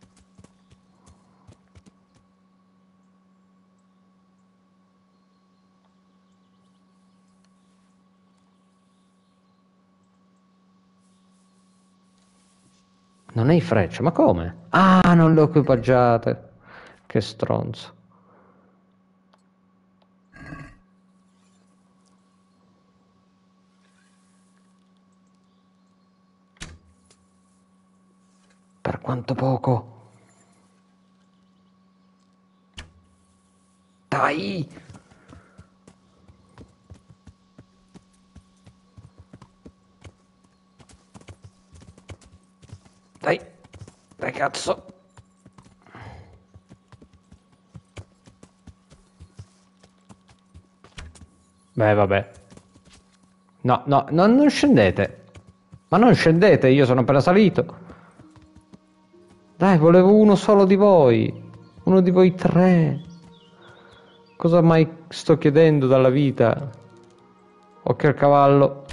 Non hai frecce, ma come? Ah, non le ho equipaggiate. Che stronzo. Per quanto poco. Dai! Dai! Dai, cazzo! Beh, vabbè. No, no, non scendete. Ma non scendete, io sono appena salito. Dai, volevo uno solo di voi. Uno di voi tre. Cosa mai sto chiedendo dalla vita? Occhio al cavallo.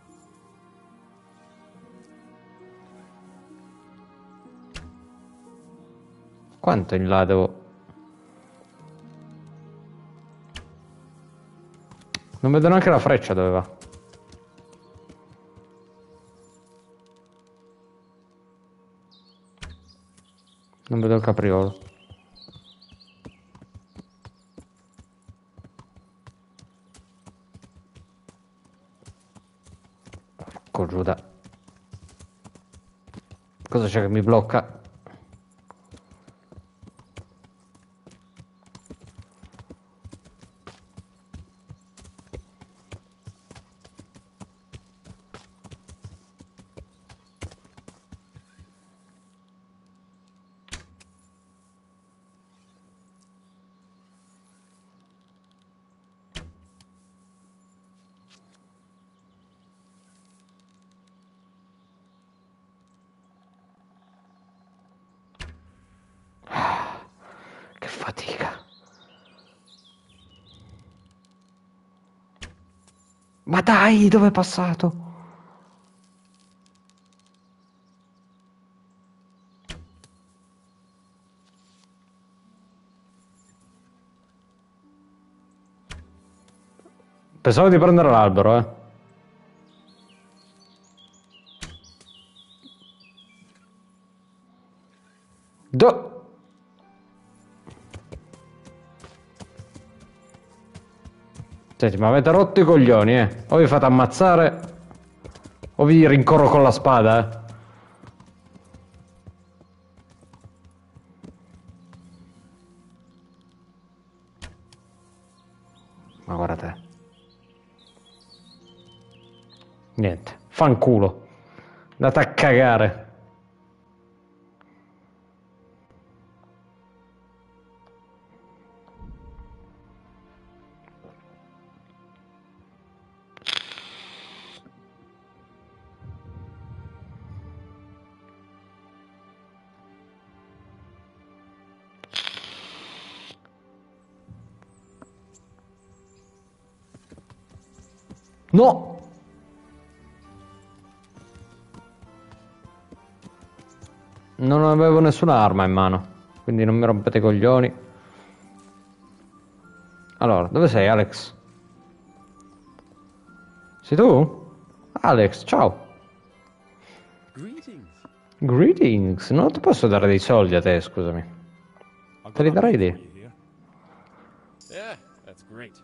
Quanto in là devo... Non vedo neanche la freccia dove va. Non vedo il capriolo. Porco Giuda. Cosa c'è che mi blocca? Che fatica. Ma dai, dove è passato? Pensavo di prendere l'albero, eh. Senti, ma avete rotto i coglioni, eh. O vi fate ammazzare, o vi rincorro con la spada, eh. Ma guarda te. Niente, fanculo. Andate a cagare. No! Non avevo nessuna arma in mano, quindi non mi rompete i coglioni. Allora, dove sei, Alex? Sei tu? Alex, ciao. Greetings. Greetings. Non ti posso dare dei soldi a te, scusami. I've Te li got a darei meat di. for you here. Yeah, that's great.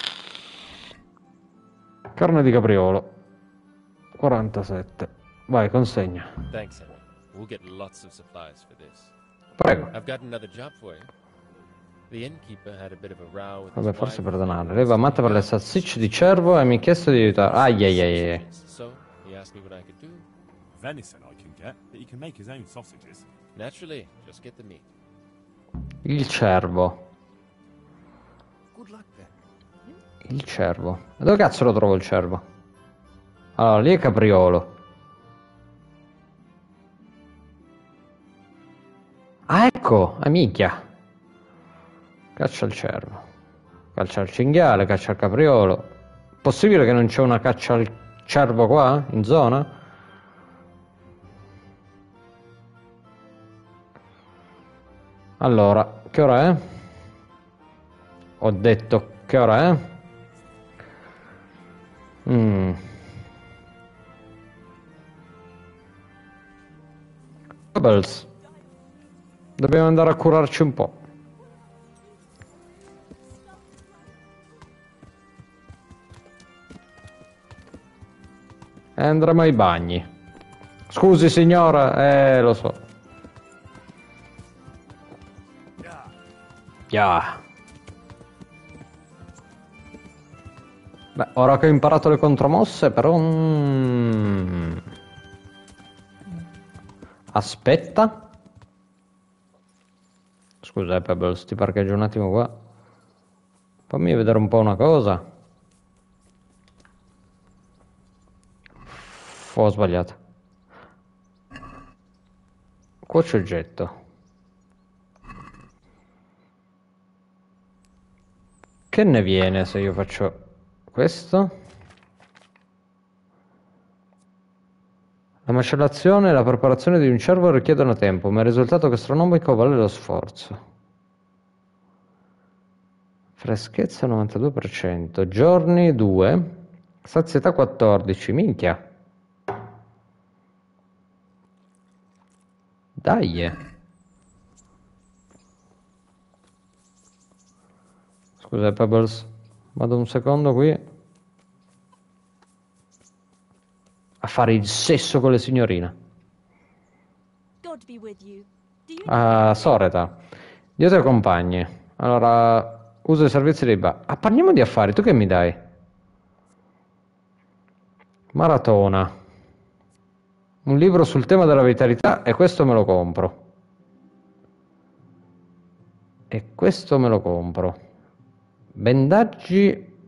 Carne di capriolo. 47. Vai, consegna. Thanks, Henry. We'll get lots of supplies for this. Prego. I've got another job for you. The innkeeper had a bit of a row with Vabbè, his forse wife. perdonare. Lei va matta per le salsicce di cervo e mi ha chiesto di aiutare. Ai. So he asked me what I could do. Venison I can get, but he can make his own sausages. Naturally, just get the meat. Il cervo. Good luck then. Il cervo. E dove cazzo lo trovo il cervo? Allora, lì è capriolo. Ah, ecco, minchia. Caccia al cervo. Caccia al cinghiale, caccia al capriolo. Possibile che non c'è una caccia al cervo qua, in zona? Allora, che ora è? Ho detto che ora è? Bubbles. Dobbiamo andare a curarci un po'. E andremo ai bagni. Scusi signora, lo so. Yeah. Beh, ora che ho imparato le contromosse, però... Aspetta. Scusa, Pebbles, ti parcheggio un attimo qua. Fammi vedere un po' una cosa. Ho sbagliato. Cuocio oggetto. Che ne viene se io faccio questo? La macellazione e la preparazione di un cervo richiedono tempo, ma il risultato gastronomico vale lo sforzo. Freschezza 92%, giorni 2, sazietà 14, minchia. Dai. Scusa Pebbles, vado un secondo qui a fare il sesso con le signorine. God be with you. Do you Soreta, io ti accompagni. Allora, uso i servizi dei bar. Parliamo di affari, tu che mi dai? Maratona. Un libro sul tema della vitalità e questo me lo compro. E questo me lo compro. Bendaggi.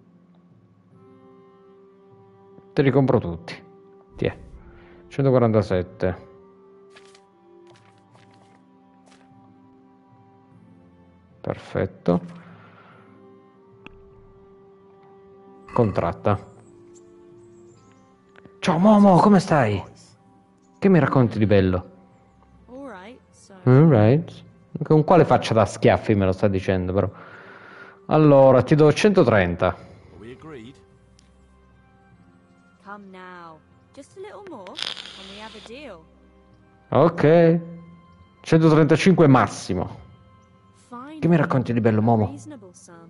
Te li compro tutti. Tiè. 147. Perfetto. Contratta. Ciao Momo, come stai? Che mi racconti di bello? Alright, so. Alright. Con quale faccia da schiaffi me lo sta dicendo, però. Allora, ti do 130. Are we agreed? Come now. Just a little more, and we have a deal. Ok. 135 massimo. Fine. Che mi racconti di bello, Momo? Reasonable sum.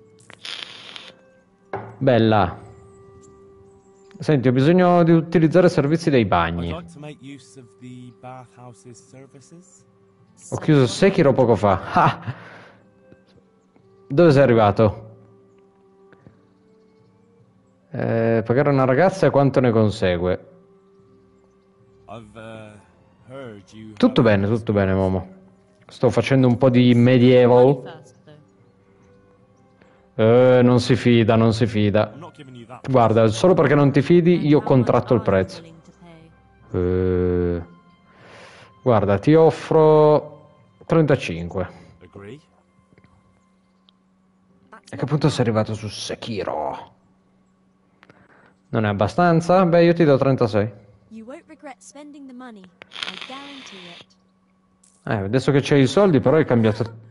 Bella. Senti, ho bisogno di utilizzare i servizi dei I'd bagni. like to make use of the bathhouse's services. Ho chiuso Sekiro poco fa. Ah! Dove sei arrivato? Pagare una ragazza e quanto ne consegue? I've heard you. Tutto bene, Momo. Sto facendo un po' di medieval. Non si fida, non si fida. I'm not giving you that. Guarda, solo perché non ti fidi, io And how contratto il much are you prezzo. willing to pay? Guarda, ti offro 35. Agree? A che punto sei arrivato su Sekiro? Non è abbastanza? Beh, io ti do 36. You won't regret spending the money. I guarantee it. Adesso che c'hai i soldi, però hai cambiato...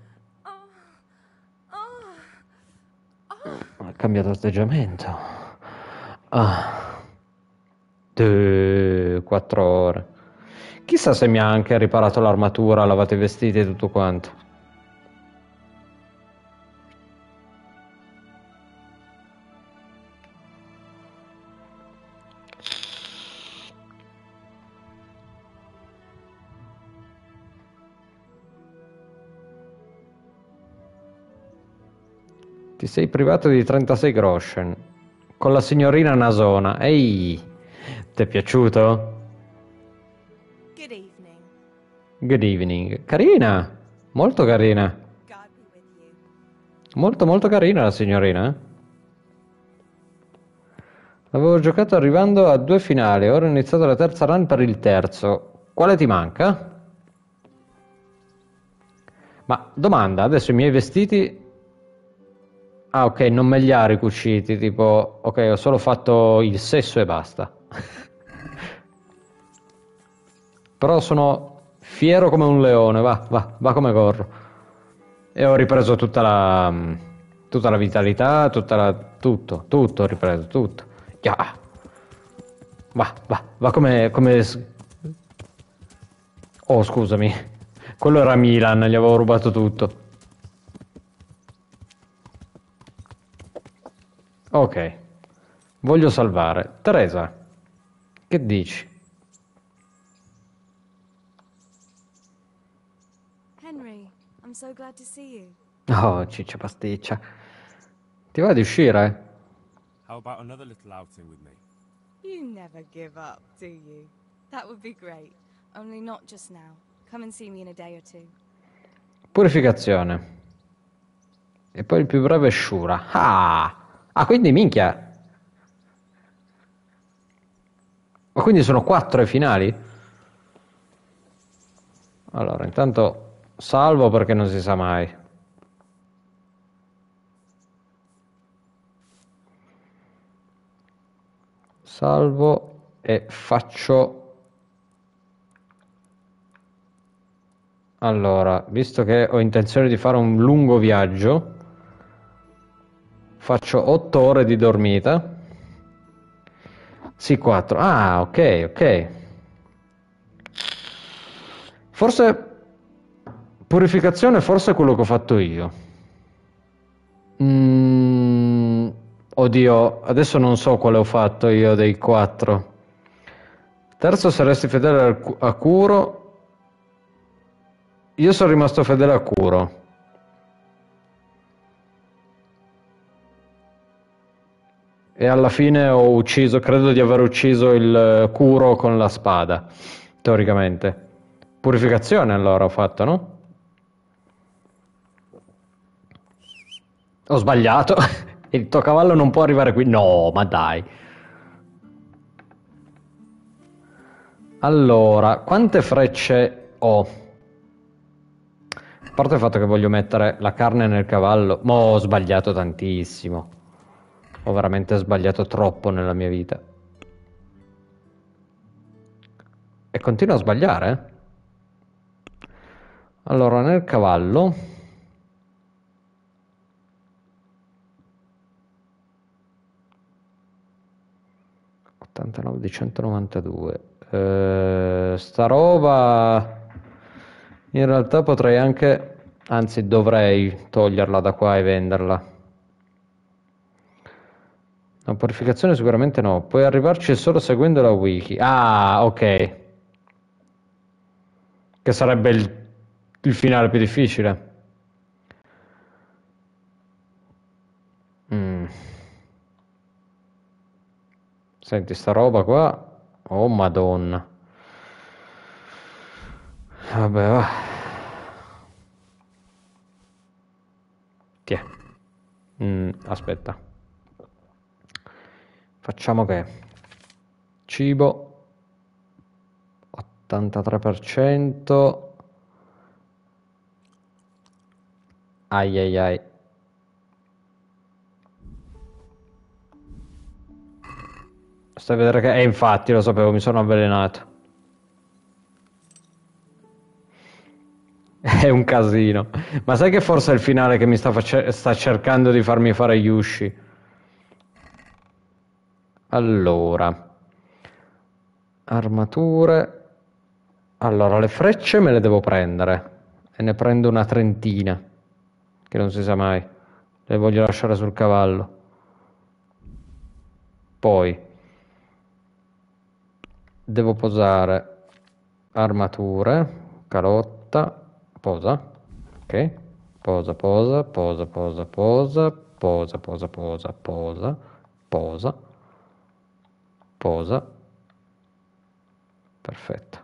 Ha cambiato atteggiamento. 4 ore. Chissà se mi ha anche riparato l'armatura, lavato i vestiti e tutto quanto. Ti sei privato di 36 groschen con la signorina Nasona. Ehi, ti è piaciuto? Good evening. Good evening. Carina, molto carina. God be with you. Molto molto carina la signorina. Avevo giocato arrivando a 2 finali, ora ho iniziato la terza run per il terzo. Quale ti manca? Ma domanda, adesso i miei vestiti... Ah, ok, non me li ha ricuciti, tipo... Ok, ho solo fatto il sesso e basta. Però sono fiero come un leone, va come corro. E ho ripreso tutta la vitalità, tutto ho ripreso, tutto. Yeah. Va come... Oh, scusami. Quello era Milan, gli avevo rubato tutto. Ok, voglio salvare. Teresa, che dici? Henry, I'm so glad to see you. Oh, ciccia pasticcia. Ti va di uscire? How about another little outing with me? You never give up, do you? That would be great. Only not just now. Come and see me in a day or two. Purificazione. E poi il più breve è Shura. Ah, quindi minchia. Ma quindi sono 4 ai finali? Allora, intanto salvo perché non si sa mai. Salvo e faccio... Allora, visto che ho intenzione di fare un lungo viaggio, faccio 8 ore di dormita. Sì, 4. Ah, ok. Forse... Purificazione forse è quello che ho fatto io. Oddio, adesso non so quale ho fatto io dei 4. Terzo, saresti fedele a Kuro. Io sono rimasto fedele a Kuro. E alla fine ho ucciso, credo di aver ucciso il Kuro con la spada, teoricamente. Purificazione allora ho fatto, no? Ho sbagliato. Il tuo cavallo non può arrivare qui. No, ma dai. Allora, quante frecce ho? A parte il fatto che voglio mettere la carne nel cavallo, ma ho sbagliato tantissimo. Ho veramente sbagliato troppo nella mia vita. E continua a sbagliare, eh? Allora, nel cavallo... 89 di 192. Sta roba... In realtà potrei anche... Anzi, dovrei toglierla da qua e venderla. La purificazione sicuramente no. Puoi arrivarci solo seguendo la wiki. Ah, ok. Che sarebbe il finale più difficile. Senti, sta roba qua. Oh, madonna. Vabbè, va. Tiè. Aspetta. Facciamo che cibo 83%. Ai ai ai. Stai a vedere che... infatti lo sapevo, mi sono avvelenato. È un casino. Ma sai che forse è il finale che mi sta cercando di farmi fare Yushi? Allora. Armature. Allora, le frecce me le devo prendere. E ne prendo una trentina. Che non si sa mai. Le voglio lasciare sul cavallo. Poi. Devo posare armature. Calotta. Posa. Ok. Posa, posa, posa, posa, posa. Posa, posa, posa, posa. Posa. Posa. Perfetto.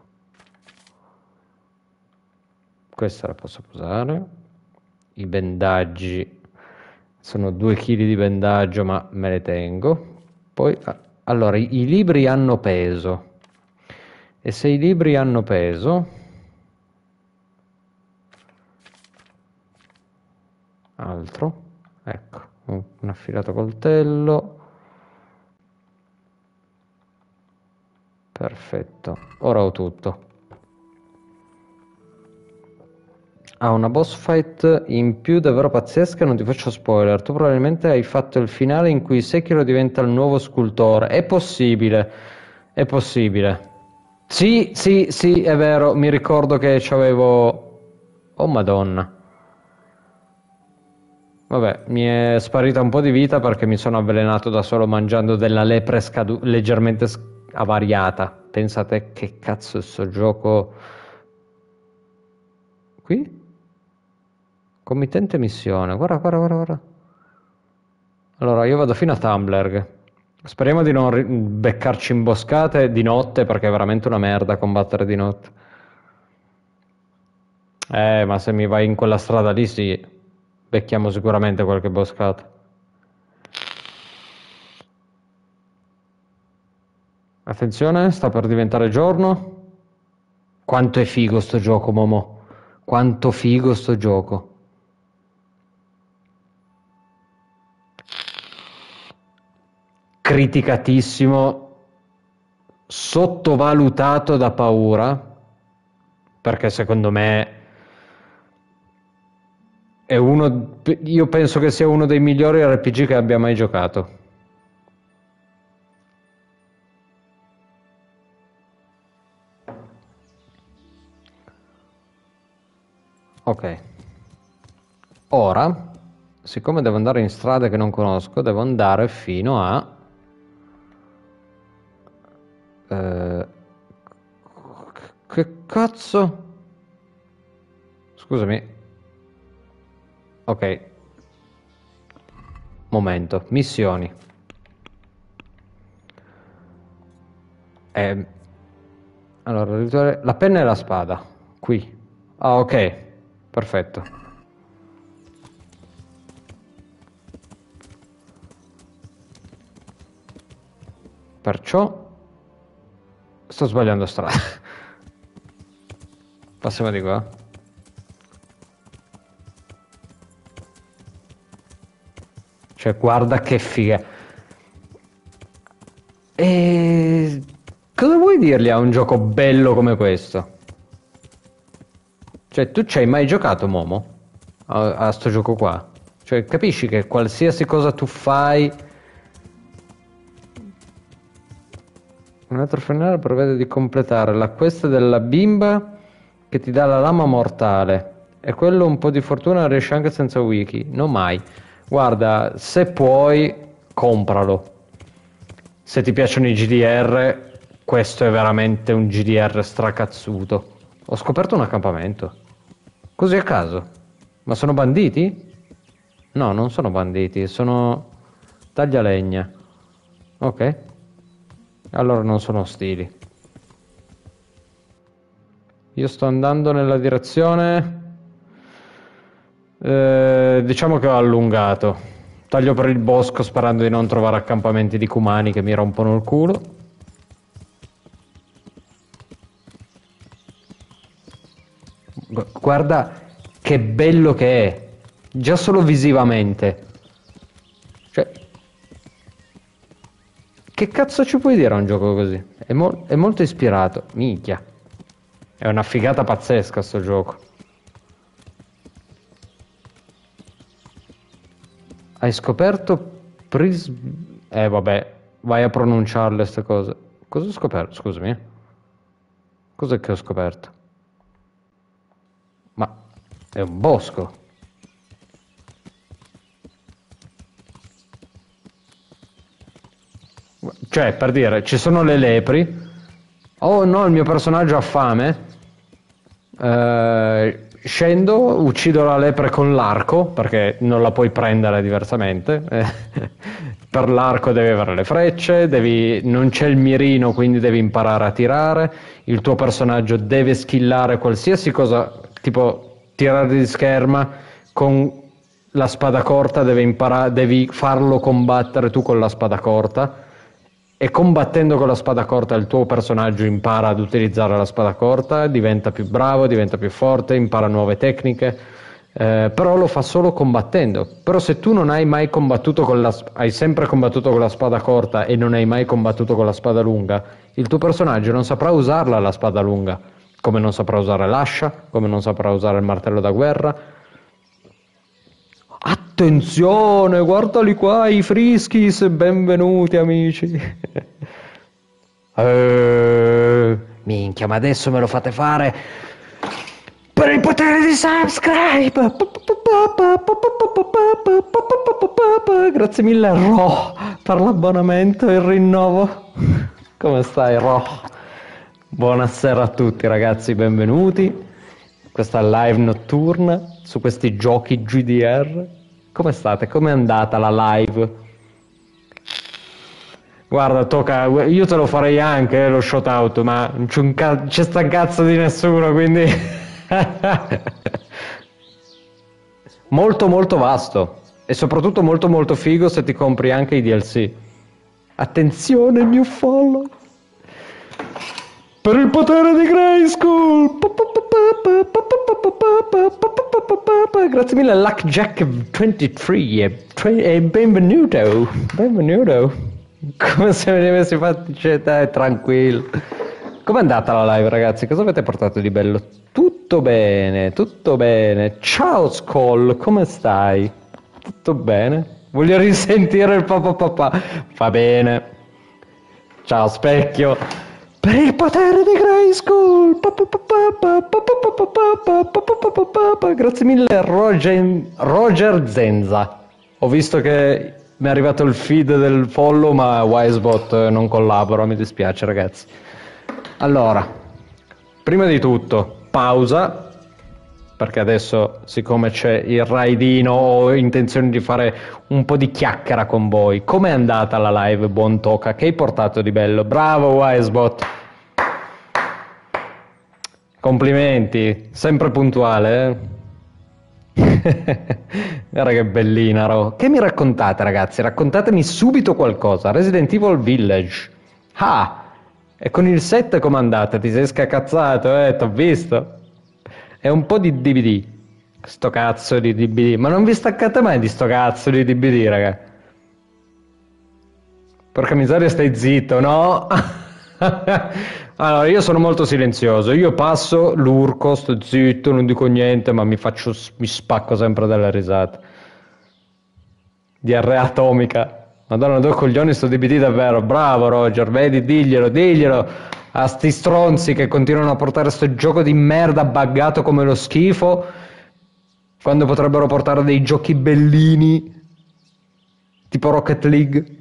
Questa la posso posare. I bendaggi sono 2 kg di bendaggio, ma me le tengo. Poi, allora, i libri hanno peso. E se i libri hanno peso, altro, ecco, un affilato coltello. Perfetto, ora ho tutto. Ha una boss fight in più davvero pazzesca, non ti faccio spoiler. Tu probabilmente hai fatto il finale in cui Sekiro diventa il nuovo scultore. È possibile, è possibile. Sì, sì, sì, è vero, mi ricordo che c'avevo... Oh madonna. Vabbè, mi è sparita un po' di vita perché mi sono avvelenato da solo mangiando della lepre leggermente avariata. Pensate che cazzo è sto gioco... Qui? Committente missione, guarda, guarda, guarda, guarda. Allora, io vado fino a Tumblerg. Speriamo di non beccarci imboscate di notte, perché è veramente una merda combattere di notte. Ma se mi vai in quella strada lì, sì, becchiamo sicuramente qualche boscata. Attenzione, sta per diventare giorno. Quanto è figo sto gioco, Momo. Quanto figo sto gioco. Criticatissimo, sottovalutato da paura, perché secondo me è uno, io penso che sia uno dei migliori RPG che abbia mai giocato. Ok, ora, siccome devo andare in strade che non conosco, devo andare fino a che cazzo? Scusami. Ok. Momento. Missioni. Allora, la penna e la spada. Qui. Ah, ok. Perfetto. Perciò sto sbagliando strada. Passiamo di qua. Cioè, guarda che figa. Cosa vuoi puoi dirgli a un gioco bello come questo? Cioè, tu ci hai mai giocato, Momo? A sto gioco qua? Cioè, capisci che qualsiasi cosa tu fai... Un altro finale prevede di completare la quest della bimba che ti dà la lama mortale. E quello un po' di fortuna riesce anche senza wiki. No mai. Guarda, se puoi, compralo. Se ti piacciono i GDR, questo è veramente un GDR stracazzuto. Ho scoperto un accampamento. Così a caso. Ma sono banditi? No, non sono banditi, sono taglialegna. Ok. Allora non sono ostili. Io sto andando nella direzione... diciamo che ho allungato. Taglio per il bosco sperando di non trovare accampamenti di cumani che mi rompono il culo. Guarda che bello che è. Già solo visivamente. Cioè... Che cazzo ci puoi dire a un gioco così? È molto ispirato. Minchia. È una figata pazzesca sto gioco. Hai scoperto vabbè, vai a pronunciarle queste cose. Cosa ho scoperto? Scusami. Cos'è che ho scoperto? Ma è un bosco. Cioè, per dire, ci sono le lepri. Oh no, il mio personaggio ha fame. Scendo, uccido la lepre con l'arco, perché non la puoi prendere diversamente. Per l'arco devi avere le frecce, non c'è il mirino, quindi devi imparare a tirare. Il tuo personaggio deve skillare qualsiasi cosa, tipo tirare di scherma con la spada corta, devi farlo combattere tu con la spada corta. E combattendo con la spada corta il tuo personaggio impara ad utilizzare la spada corta, diventa più bravo, diventa più forte, impara nuove tecniche, però lo fa solo combattendo. Però se tu non hai mai combattuto hai sempre combattuto con la spada corta e non hai mai combattuto con la spada lunga, il tuo personaggio non saprà usarla la spada lunga, come non saprà usare l'ascia, come non saprà usare il martello da guerra. Attenzione, guardali qua, i friskis, benvenuti amici. Minchia, ma adesso me lo fate fare per il potere di subscribe. Grazie mille Ro per l'abbonamento e il rinnovo. Come stai Ro? Buonasera a tutti ragazzi, benvenuti. Questa live notturna su questi giochi GDR. Come state? Com'è andata la live? Guarda, tocca, io te lo farei anche lo shout out, ma non c'è sta cazzo di nessuno, quindi molto molto vasto e soprattutto molto molto figo se ti compri anche i DLC. Attenzione, new follow per il potere di Grayskull. Grazie mille Luckjack23 e benvenuto. Come se me ne avessi fatti tranquillo. Com'è andata la live ragazzi? Cosa avete portato di bello? Tutto bene, tutto bene. Ciao Skoll, come stai? Tutto bene? Voglio risentire il papà. Va bene. Ciao specchio. Per il potere di Grayskull. Grazie mille Roger Zenza. Ho visto che mi è arrivato il feed del follow, ma Wisebot non collabora, mi dispiace ragazzi. Allora, prima di tutto, pausa, perché adesso, siccome c'è il raidino, ho intenzione di fare un po' di chiacchiera con voi. Com'è andata la live, buon Toca? Che hai portato di bello? Bravo Wisebot! Complimenti, sempre puntuale, Guarda che bellina, Ro. Che mi raccontate, ragazzi? Raccontatemi subito qualcosa. Resident Evil Village. Ah! E con il 7 come andate? Ti sei scacazzato, t'ho visto. È un po' di DVD. Sto cazzo di DVD. Ma non vi staccate mai di sto cazzo di DVD, raga? Porca miseria, stai zitto, no? Allora, io sono molto silenzioso. Io passo, l'urco, sto zitto, non dico niente, ma mi spacco sempre dalle risate. Diarrea atomica. Madonna, due coglioni sto DBD davvero. Bravo Roger, vedi, diglielo a sti stronzi che continuano a portare sto gioco di merda buggato come lo schifo, quando potrebbero portare dei giochi bellini tipo Rocket League.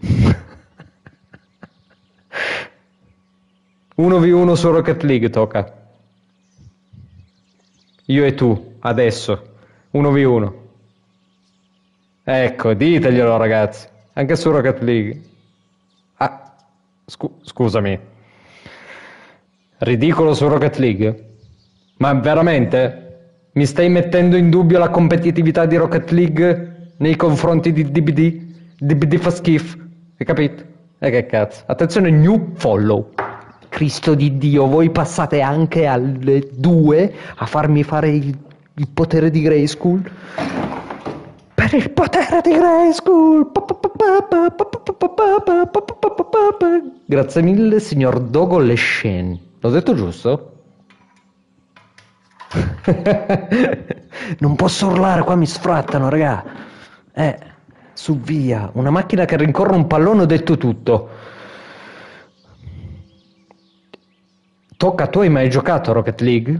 1v1 su Rocket League tocca. Io e tu, adesso. 1v1. Ecco, diteglielo ragazzi. Anche su Rocket League. Ah, scusami. Ridicolo su Rocket League? Ma veramente? Mi stai mettendo in dubbio la competitività di Rocket League nei confronti di DBD? DBD fa schifo. Hai capito? E che cazzo. Attenzione, new follow. Cristo di Dio, voi passate anche alle 2 a farmi fare il potere di Grayskull? Per il potere di Grayskull! Grazie mille, signor Dogo Leshen. L'ho detto giusto? Non posso urlare, qua mi sfrattano, raga. Su via. Una macchina che rincorre un pallone, ho detto tutto. Tocca, tu hai mai giocato a Rocket League?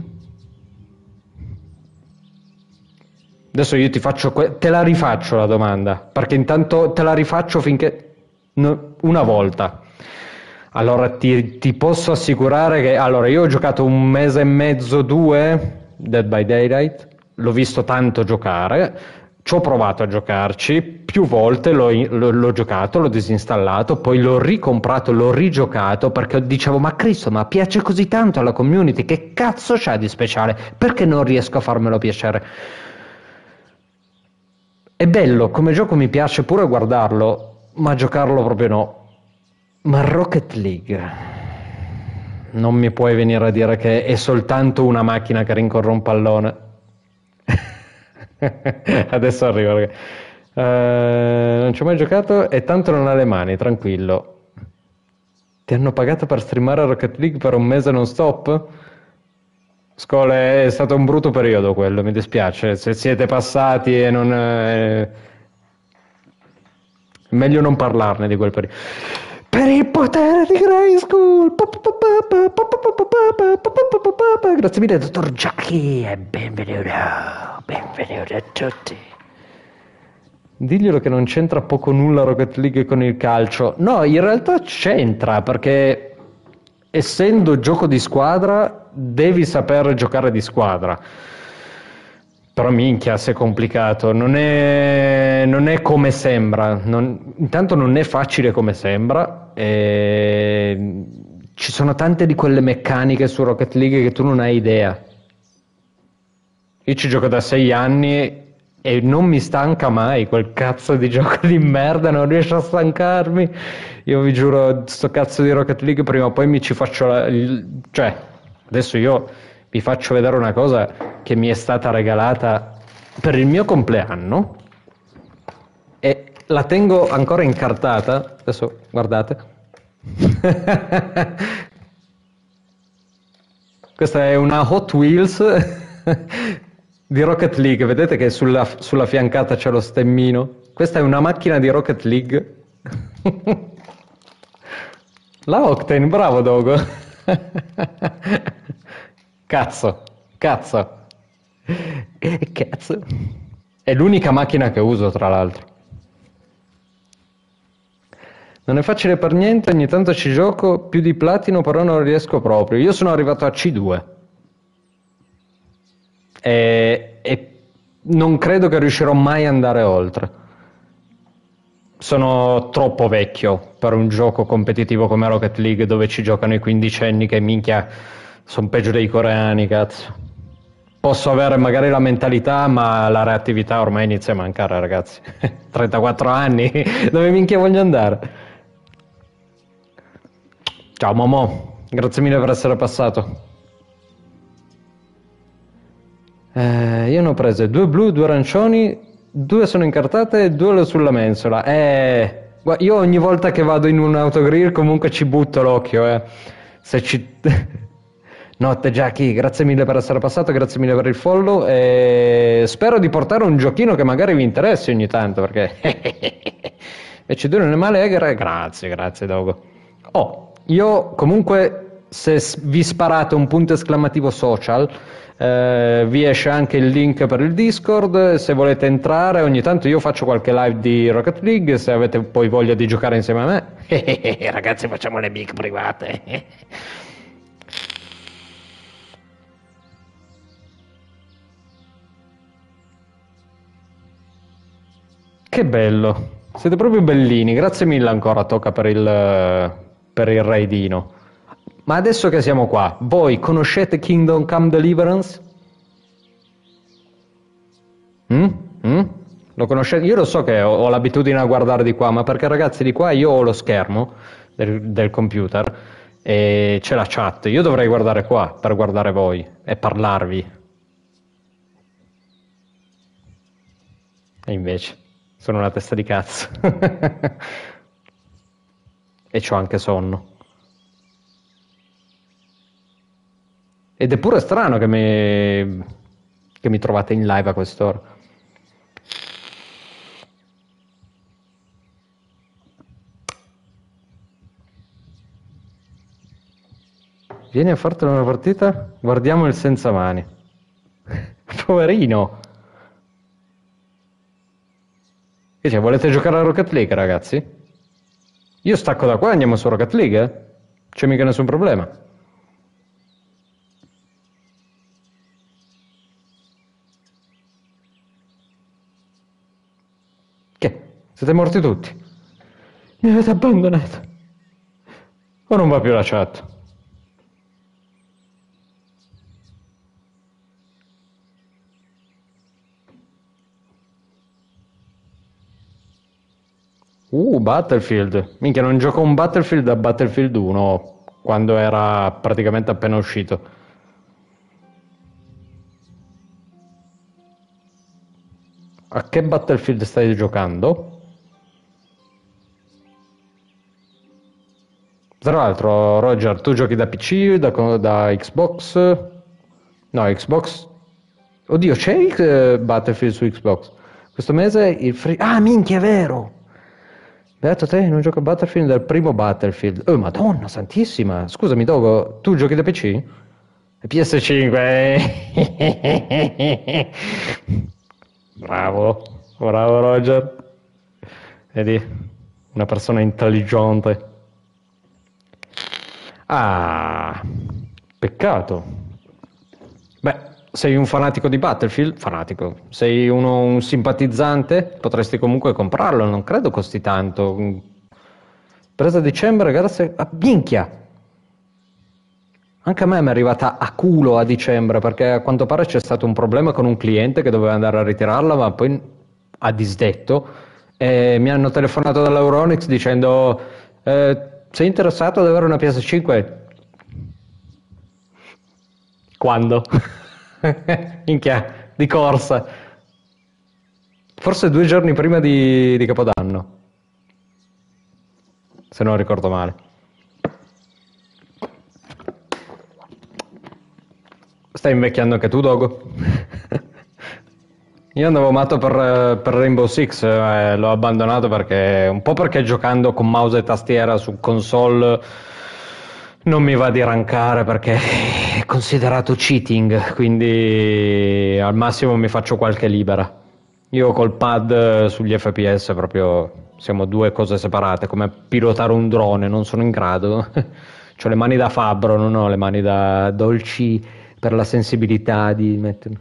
Adesso io ti faccio te la rifaccio la domanda, perché intanto te la rifaccio finché una volta. Allora ti posso assicurare che allora io ho giocato 1 mese e mezzo, 2 Dead by Daylight, l'ho visto tanto giocare, ci ho provato a giocarci più volte, l'ho giocato, l'ho disinstallato, poi l'ho ricomprato, l'ho rigiocato perché dicevo ma Cristo, ma piace così tanto alla community, che cazzo c'ha di speciale? Perché non riesco a farmelo piacere? È bello, come gioco mi piace pure guardarlo, ma giocarlo proprio no. Ma Rocket League, non mi puoi venire a dire che è soltanto una macchina che rincorre un pallone. Adesso arrivo, ragazzi. Non ci ho mai giocato e tanto non ha le mani, tranquillo. Ti hanno pagato per streamare Rocket League per 1 mese non stop? Scole, è stato un brutto periodo quello, mi dispiace. Se siete passati e non... meglio non parlarne di quel periodo. Per il potere di Grayskull! Grazie mille, dottor Jackie, e benvenuto a tutti. Diglielo che non c'entra poco nulla Rocket League con il calcio. No, in realtà c'entra, perché essendo gioco di squadra devi saper giocare di squadra. Però minchia, se è complicato, non è come sembra, intanto non è facile come sembra, e ci sono tante di quelle meccaniche su Rocket League che tu non hai idea. Io ci gioco da 6 anni e non mi stanca mai quel cazzo di gioco di merda, non riesco a stancarmi. Io vi giuro, sto cazzo di Rocket League prima o poi mi ci faccio cioè, adesso io vi faccio vedere una cosa che mi è stata regalata per il mio compleanno e la tengo ancora incartata. Adesso guardate. Questa è una Hot Wheels di Rocket League. Vedete che sulla fiancata c'è lo stemmino? Questa è una macchina di Rocket League. La Octane, bravo Dogo. Cazzo. Cazzo. È l'unica macchina che uso, tra l'altro. Non è facile per niente, ogni tanto ci gioco più di platino, però non riesco proprio. Io sono arrivato a C2. E non credo che riuscirò mai ad andare oltre. Sono troppo vecchio per un gioco competitivo come Rocket League, dove ci giocano i quindicenni che minchia sono peggio dei coreani, cazzo. Posso avere magari la mentalità, ma la reattività ormai inizia a mancare, ragazzi. 34 anni, dove minchia voglio andare? Ciao Momo, grazie mille per essere passato. Io ne ho prese 2 blu, 2 arancioni, 2 sono incartate e 2 sulla mensola. Io ogni volta che vado in un autogrill comunque ci butto l'occhio, Se ci... Notte Jackie, grazie mille per essere passato, grazie mille per il follow e spero di portare un giochino che magari vi interessi ogni tanto perché e ci dure male grazie Dogo. Io comunque se vi sparate un punto esclamativo social vi esce anche il link per il Discord, se volete entrare ogni tanto io faccio qualche live di Rocket League, se avete poi voglia di giocare insieme a me ragazzi facciamo le mic private. Che bello, siete proprio bellini, grazie mille ancora Tocca per il raidino. Ma adesso che siamo qua, voi conoscete Kingdom Come Deliverance? Lo conoscete? Io lo so che ho l'abitudine a guardare di qua, ma perché ragazzi di qua io ho lo schermo del computer e c'è la chat, io dovrei guardare qua per guardare voi e parlarvi. E invece... sono una testa di cazzo. E c'ho anche sonno. Ed è pure strano che mi trovate in live a quest'ora. Vieni a fartela una partita? Guardiamo il senza mani. Poverino. Che c'è, volete giocare a Rocket League, ragazzi? Io stacco da qua e andiamo su Rocket League, eh? C'è mica nessun problema. Che? Siete morti tutti? Mi avete abbandonato. O non va più la chat? Battlefield. Minchia, non gioco un Battlefield da Battlefield 1, quando era praticamente appena uscito. A che Battlefield stai giocando? Tra l'altro, Roger, tu giochi da PC, da Xbox? No, Xbox... Oddio, c'è Battlefield su Xbox? Questo mese il free... Ah, minchia, è vero! Beato te, non gioco a Battlefield dal primo Battlefield. Oh, madonna santissima! Scusami, Dogo, tu giochi da PC? PS5. Bravo Roger. Vedi, una persona intelligente. Ah, peccato. Beh, sei un fanatico di Battlefield? Fanatico. Sei un simpatizzante? Potresti comunque comprarlo, non credo costi tanto. Presa a dicembre, grazie... Ah, minchia! Anche a me mi è arrivata a culo a dicembre, perché a quanto pare c'è stato un problema con un cliente che doveva andare a ritirarla, ma poi ha disdetto. E mi hanno telefonato dall'Euronix dicendo sei interessato ad avere una PS5? Quando? Minchia, di corsa. Forse 2 giorni prima di Capodanno, se non ricordo male. Stai invecchiando anche tu, Dogo? Io andavo matto per Rainbow Six, l'ho abbandonato perché un po' perché giocando con mouse e tastiera su console non mi va di rankare perché è considerato cheating, quindi al massimo mi faccio qualche libera. Io col pad sugli FPS proprio siamo 2 cose separate, come pilotare un drone, non sono in grado. C'ho le mani da fabbro, non ho le mani da dolci per la sensibilità di metterlo.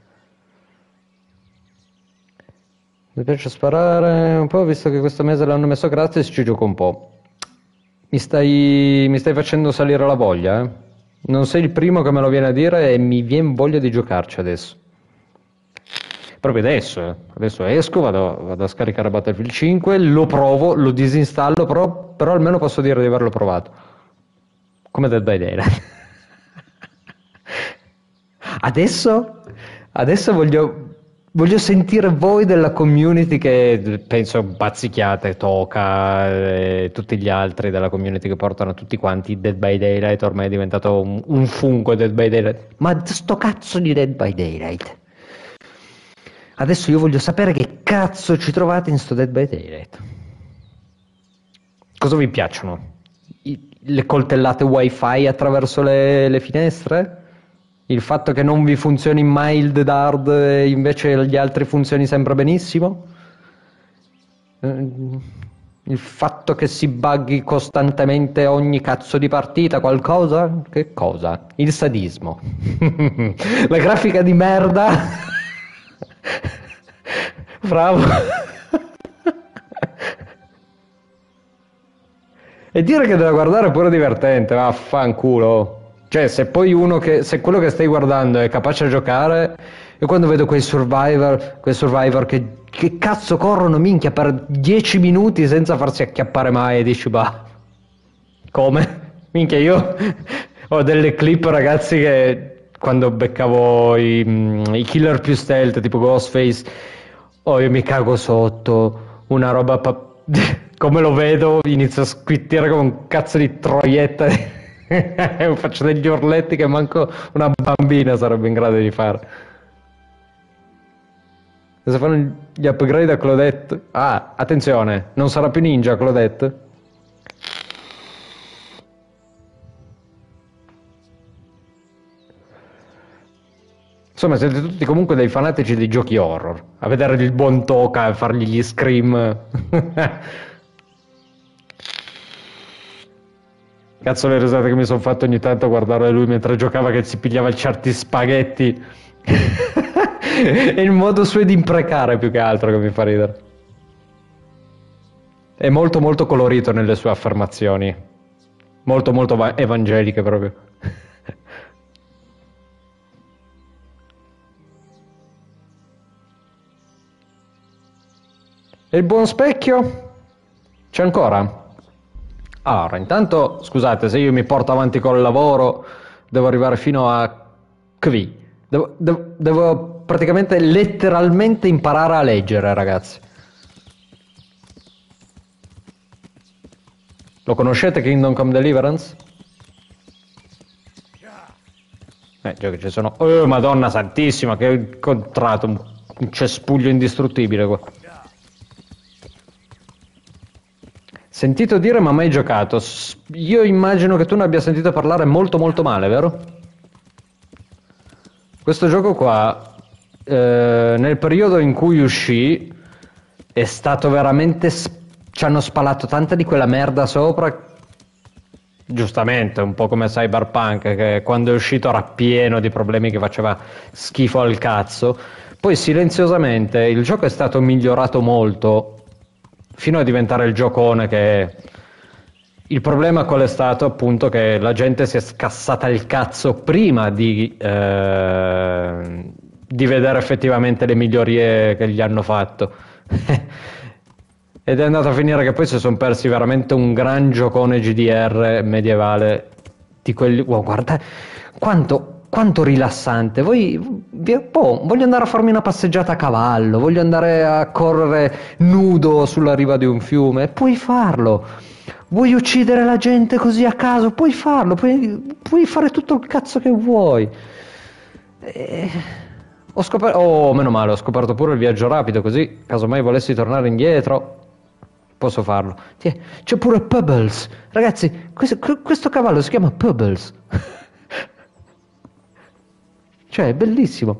Mi piace sparare un po', visto che questo mese l'hanno messo gratis, ci gioco un po'. Mi stai facendo salire la voglia, eh? Non sei il primo che me lo viene a dire e mi viene voglia di giocarci adesso. Proprio adesso, eh. Adesso esco, vado a scaricare Battlefield 5, lo provo, lo disinstallo, però almeno posso dire di averlo provato. Come Dead by Daylight. Adesso voglio Voglio sentire voi della community che penso bazzichiate, Toca e tutti gli altri della community che portano tutti quanti Dead by Daylight, ormai è diventato un fungo Dead by Daylight. Ma sto cazzo di Dead by Daylight. Adesso io voglio sapere che cazzo ci trovate in sto Dead by Daylight. Cosa vi piacciono? Le coltellate wifi attraverso le finestre? Il fatto che non vi funzioni mai il Dead Hard e invece gli altri funzioni sempre benissimo? Il fatto che si buggi costantemente ogni cazzo di partita? Qualcosa? Che cosa? Il sadismo. La grafica di merda. Bravo. E dire che da guardare è pure divertente, vaffanculo. Cioè, se poi se quello che stai guardando è capace a giocare, io quando vedo quei survivor che cazzo corrono minchia per 10 minuti senza farsi acchiappare mai, e dici, bah, come? Minchia, io ho delle clip, ragazzi, che quando beccavo i killer più stealth, tipo Ghostface, io mi cago sotto, una roba come lo vedo inizio a squittire come un cazzo di troietta. Faccio degli urletti che manco una bambina sarebbe in grado di fare. Cosa fanno gli upgrade a Claudette? Ah, attenzione, non sarà più ninja Claudette. Insomma, siete tutti comunque dei fanatici dei giochi horror. A vedere il buon Toka e fargli gli scream. Cazzo, le risate che mi sono fatto ogni tanto a guardare lui mentre giocava, che si pigliava certi spaghetti. E il modo suo di imprecare più che altro che mi fa ridere. È molto molto colorito nelle sue affermazioni. Molto molto evangeliche proprio. E il buon specchio? C'è ancora? Allora, intanto, scusate, se io mi porto avanti col lavoro, devo arrivare fino a qui. Devo praticamente, letteralmente imparare a leggere, ragazzi. Lo conoscete, Kingdom Come Deliverance? Già che ci sono... Oh, Madonna santissima, che ho incontrato un cespuglio indistruttibile qua. Sentito dire ma mai giocato. Io immagino che tu ne abbia sentito parlare molto molto male, vero? Questo gioco qua, nel periodo in cui uscì, è stato veramente... ci hanno spalato tanta di quella merda sopra. Giustamente, un po' come Cyberpunk, che quando è uscito era pieno di problemi, che faceva schifo al cazzo. Poi silenziosamente il gioco è stato migliorato molto, fino a diventare il giocone che è. Il problema qual è stato? Appunto che la gente si è scassata il cazzo prima di vedere effettivamente le migliorie che gli hanno fatto. Ed è andato a finire che poi si sono persi veramente un gran giocone GDR medievale di quelli... Wow, guarda quanto rilassante. Voglio andare a farmi una passeggiata a cavallo, voglio andare a correre nudo sulla riva di un fiume, puoi farlo. Vuoi uccidere la gente così a caso, puoi farlo, puoi fare tutto il cazzo che vuoi. Ho scoperto... Oh, meno male, ho scoperto pure il viaggio rapido, così casomai volessi tornare indietro posso farlo. C'è pure Pebbles. Ragazzi, questo cavallo si chiama Pebbles. Cioè, è bellissimo.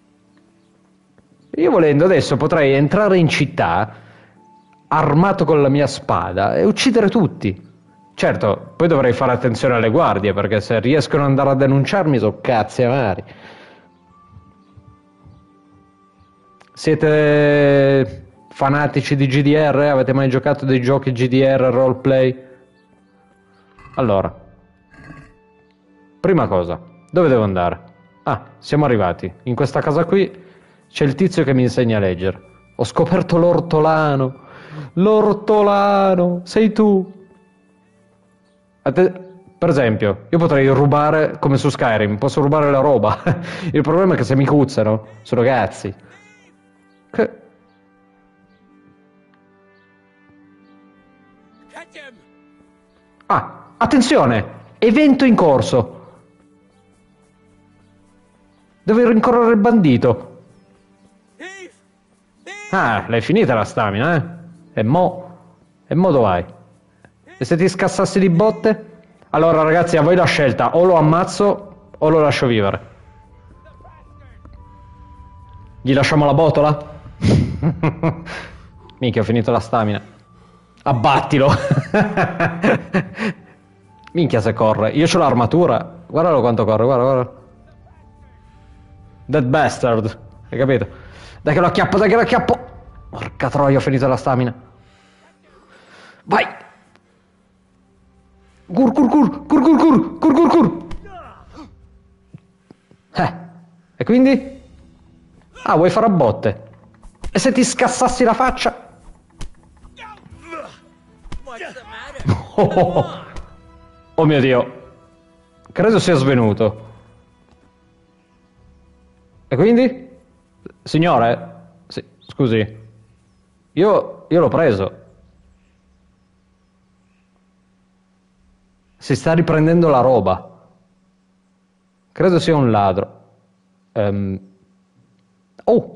Io volendo adesso potrei entrare in città armato con la mia spada e uccidere tutti. Certo, poi dovrei fare attenzione alle guardie, perché se riescono ad andare a denunciarmi sono cazzi amari. Siete fanatici di GDR? Avete mai giocato dei giochi GDR roleplay? Allora, prima cosa, dove devo andare? Ah, siamo arrivati. In questa casa qui c'è il tizio che mi insegna a leggere. Ho scoperto l'ortolano. L'ortolano, sei tu. Per esempio, io potrei rubare, come su Skyrim, posso rubare la roba. Il problema è che se mi cuzzano, sono cazzi. Che... Catch him! Ah, attenzione! Evento in corso. Devo rincorrere il bandito. Thief! Ah, l'hai finita la stamina, eh? E mo? E mo dove vai? E se ti scassassi di botte? Allora ragazzi, a voi la scelta, o lo ammazzo o lo lascio vivere. Gli lasciamo la botola? Minchia, ho finito la stamina. Abbattilo. Minchia se corre. Io c'ho l'armatura. Guardalo quanto corre, guarda, guarda. That bastard. Hai capito? Dai che lo acchiappo, dai che lo acchiappo. Porca troia, ho finito la stamina. Vai. Gur gur gur gur gur gur gur gur gur. E quindi? Ah, vuoi fare a botte? E se ti scassassi la faccia? Oh mio Dio. Credo sia svenuto. E quindi? Signore? Sì, scusi. Io l'ho preso. Si sta riprendendo la roba. Credo sia un ladro. Oh!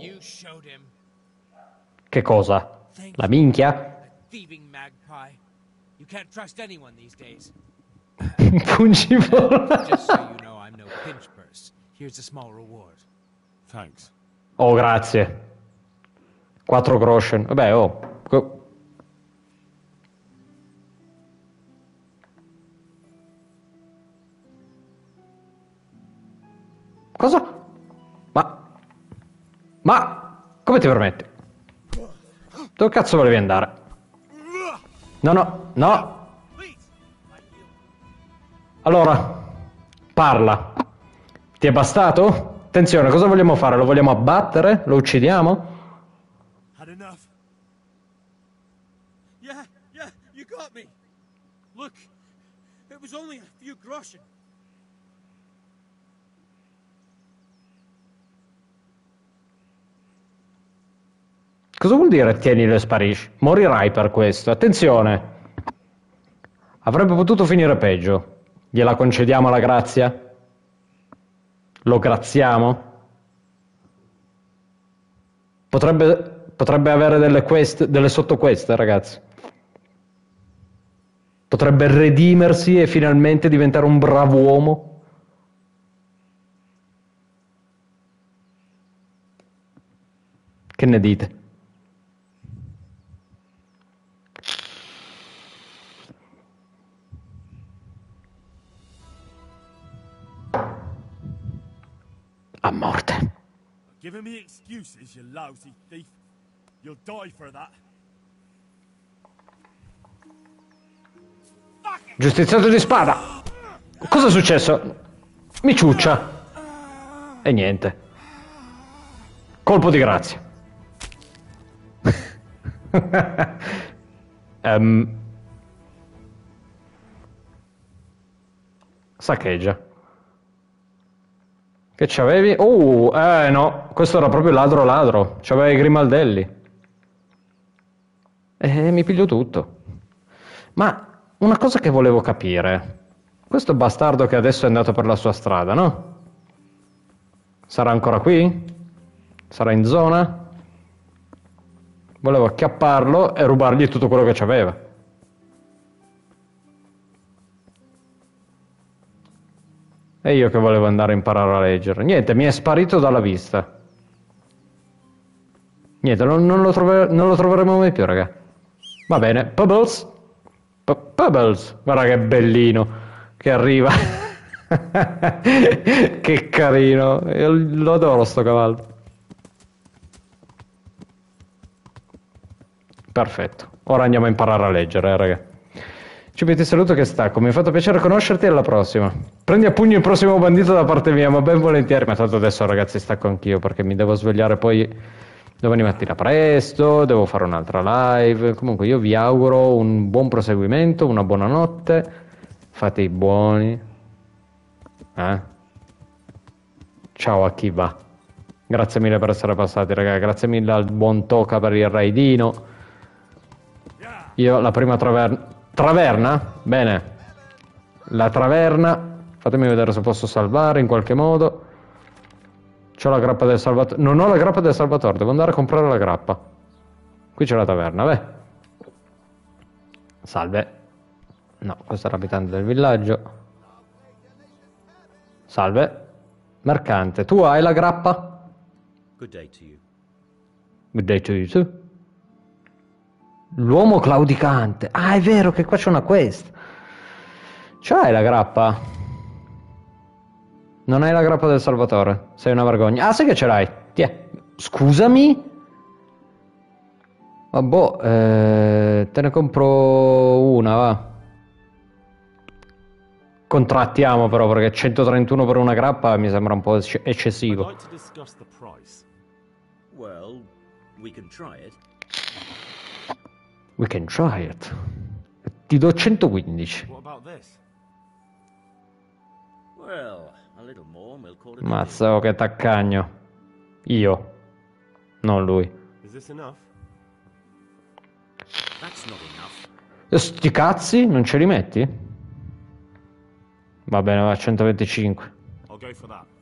Che cosa? La minchia? Thieving magpie. You can't trust anyone these days. Pungibolo. Just so you know, I'm no pinch purse. Here's a small reward. Thanks. Oh, grazie. 4 groschen. Vabbè, oh. Cosa? Ma come ti permetti? Dove cazzo volevi andare? No, no, no. Allora, parla. Ti è bastato? Attenzione, cosa vogliamo fare? Lo vogliamo abbattere? Lo uccidiamo? Had enough. Yeah, you got me. Look, it was only a few groschen. Cosa vuol dire tienilo e sparisci? Morirai per questo. Attenzione. Avrebbe potuto finire peggio. Gliela concediamo la grazia? Lo graziamo? Potrebbe avere delle quest, delle sottoqueste, ragazzi. Potrebbe redimersi e finalmente diventare un bravo uomo. Che ne dite? A morte. Giving me excuses, you lousy thief. You'll die for that. Giustiziato di spada. Cosa è successo? Mi ciuccia. E niente. Colpo di grazia. Saccheggia. Che c'avevi? No, questo era proprio ladro. C'aveva i grimaldelli. E mi piglio tutto. Ma una cosa che volevo capire. Questo bastardo che adesso è andato per la sua strada, no? Sarà ancora qui? Sarà in zona? Volevo acchiapparlo e rubargli tutto quello che c'aveva. E io che volevo andare a imparare a leggere. Niente, mi è sparito dalla vista. Niente, non lo troveremo mai più, raga. Va bene, Pebbles. Pebbles, guarda che bellino che arriva. Che carino. Io lo adoro sto cavallo. Perfetto. Ora andiamo a imparare a leggere, raga. Cibi, ti saluto che stacco, mi ha fatto piacere conoscerti e alla prossima. Prendi a pugno il prossimo bandito da parte mia, ma ben volentieri. Ma tanto adesso ragazzi stacco anch'io perché mi devo svegliare poi domani mattina presto, devo fare un'altra live. Comunque io vi auguro un buon proseguimento, una buona notte, fate i buoni. Ciao a chi va. Grazie mille per essere passati, raga. Grazie mille al buon Toca per il raidino. Io la prima taverna? Bene. La taverna. Fatemi vedere se posso salvare in qualche modo. C'ho la grappa del Salvatore. Non ho la grappa del Salvatore, devo andare a comprare la grappa. Qui c'è la taverna, beh. Salve. No, questo è l'abitante del villaggio. Salve. Mercante, tu hai la grappa? Good day to you. Good day to you too. L'uomo claudicante. Ah, è vero che qua c'è una quest. C'hai la grappa? Non hai la grappa del Salvatore. Sei una vergogna. Ah, sai che ce l'hai? Tiè. Scusami? Vabbè, te ne compro una, va. Contrattiamo però, perché 131 per una grappa mi sembra un po' eccessivo. I'd like to discuss the price. Well, we can try it. We can try it. Ti do 115. What about this? Well, a little more and we'll call it. Mazza, che taccagno. Io. Non lui. Is this enough? That's not enough. E sti cazzi, non ce li metti? Va bene, va a 125. I'll go for that.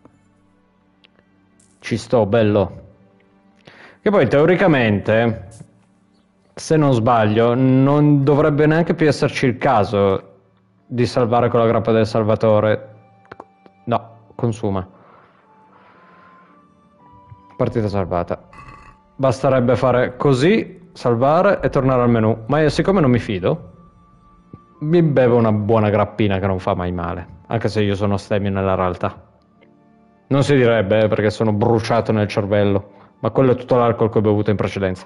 Ci sto, bello. Che poi teoricamente, se non sbaglio, non dovrebbe neanche più esserci il caso di salvare con la grappa del Salvatore. No, consuma. Partita salvata. Basterebbe fare così, salvare e tornare al menu. Ma io, siccome non mi fido, mi bevo una buona grappina che non fa mai male. Anche se io sono stemio nella realtà. Non si direbbe, perché sono bruciato nel cervello. Ma quello è tutto l'alcol che ho bevuto in precedenza.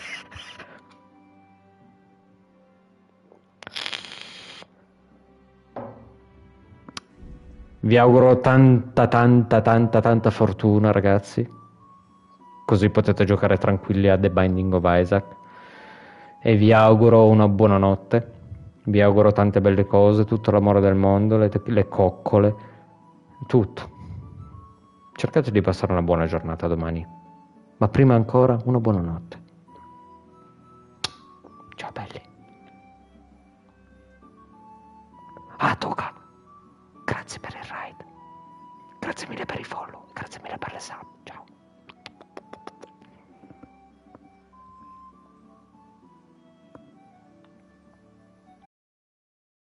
Vi auguro tanta fortuna, ragazzi. Così potete giocare tranquilli a The Binding of Isaac. E vi auguro una buona notte. Vi auguro tante belle cose, tutto l'amore del mondo, le coccole, tutto. Cercate di passare una buona giornata domani. Ma prima ancora, una buona notte. Ciao belli. Ah, Toca. Grazie per il raid. Grazie mille per i follow. Grazie mille per le sub.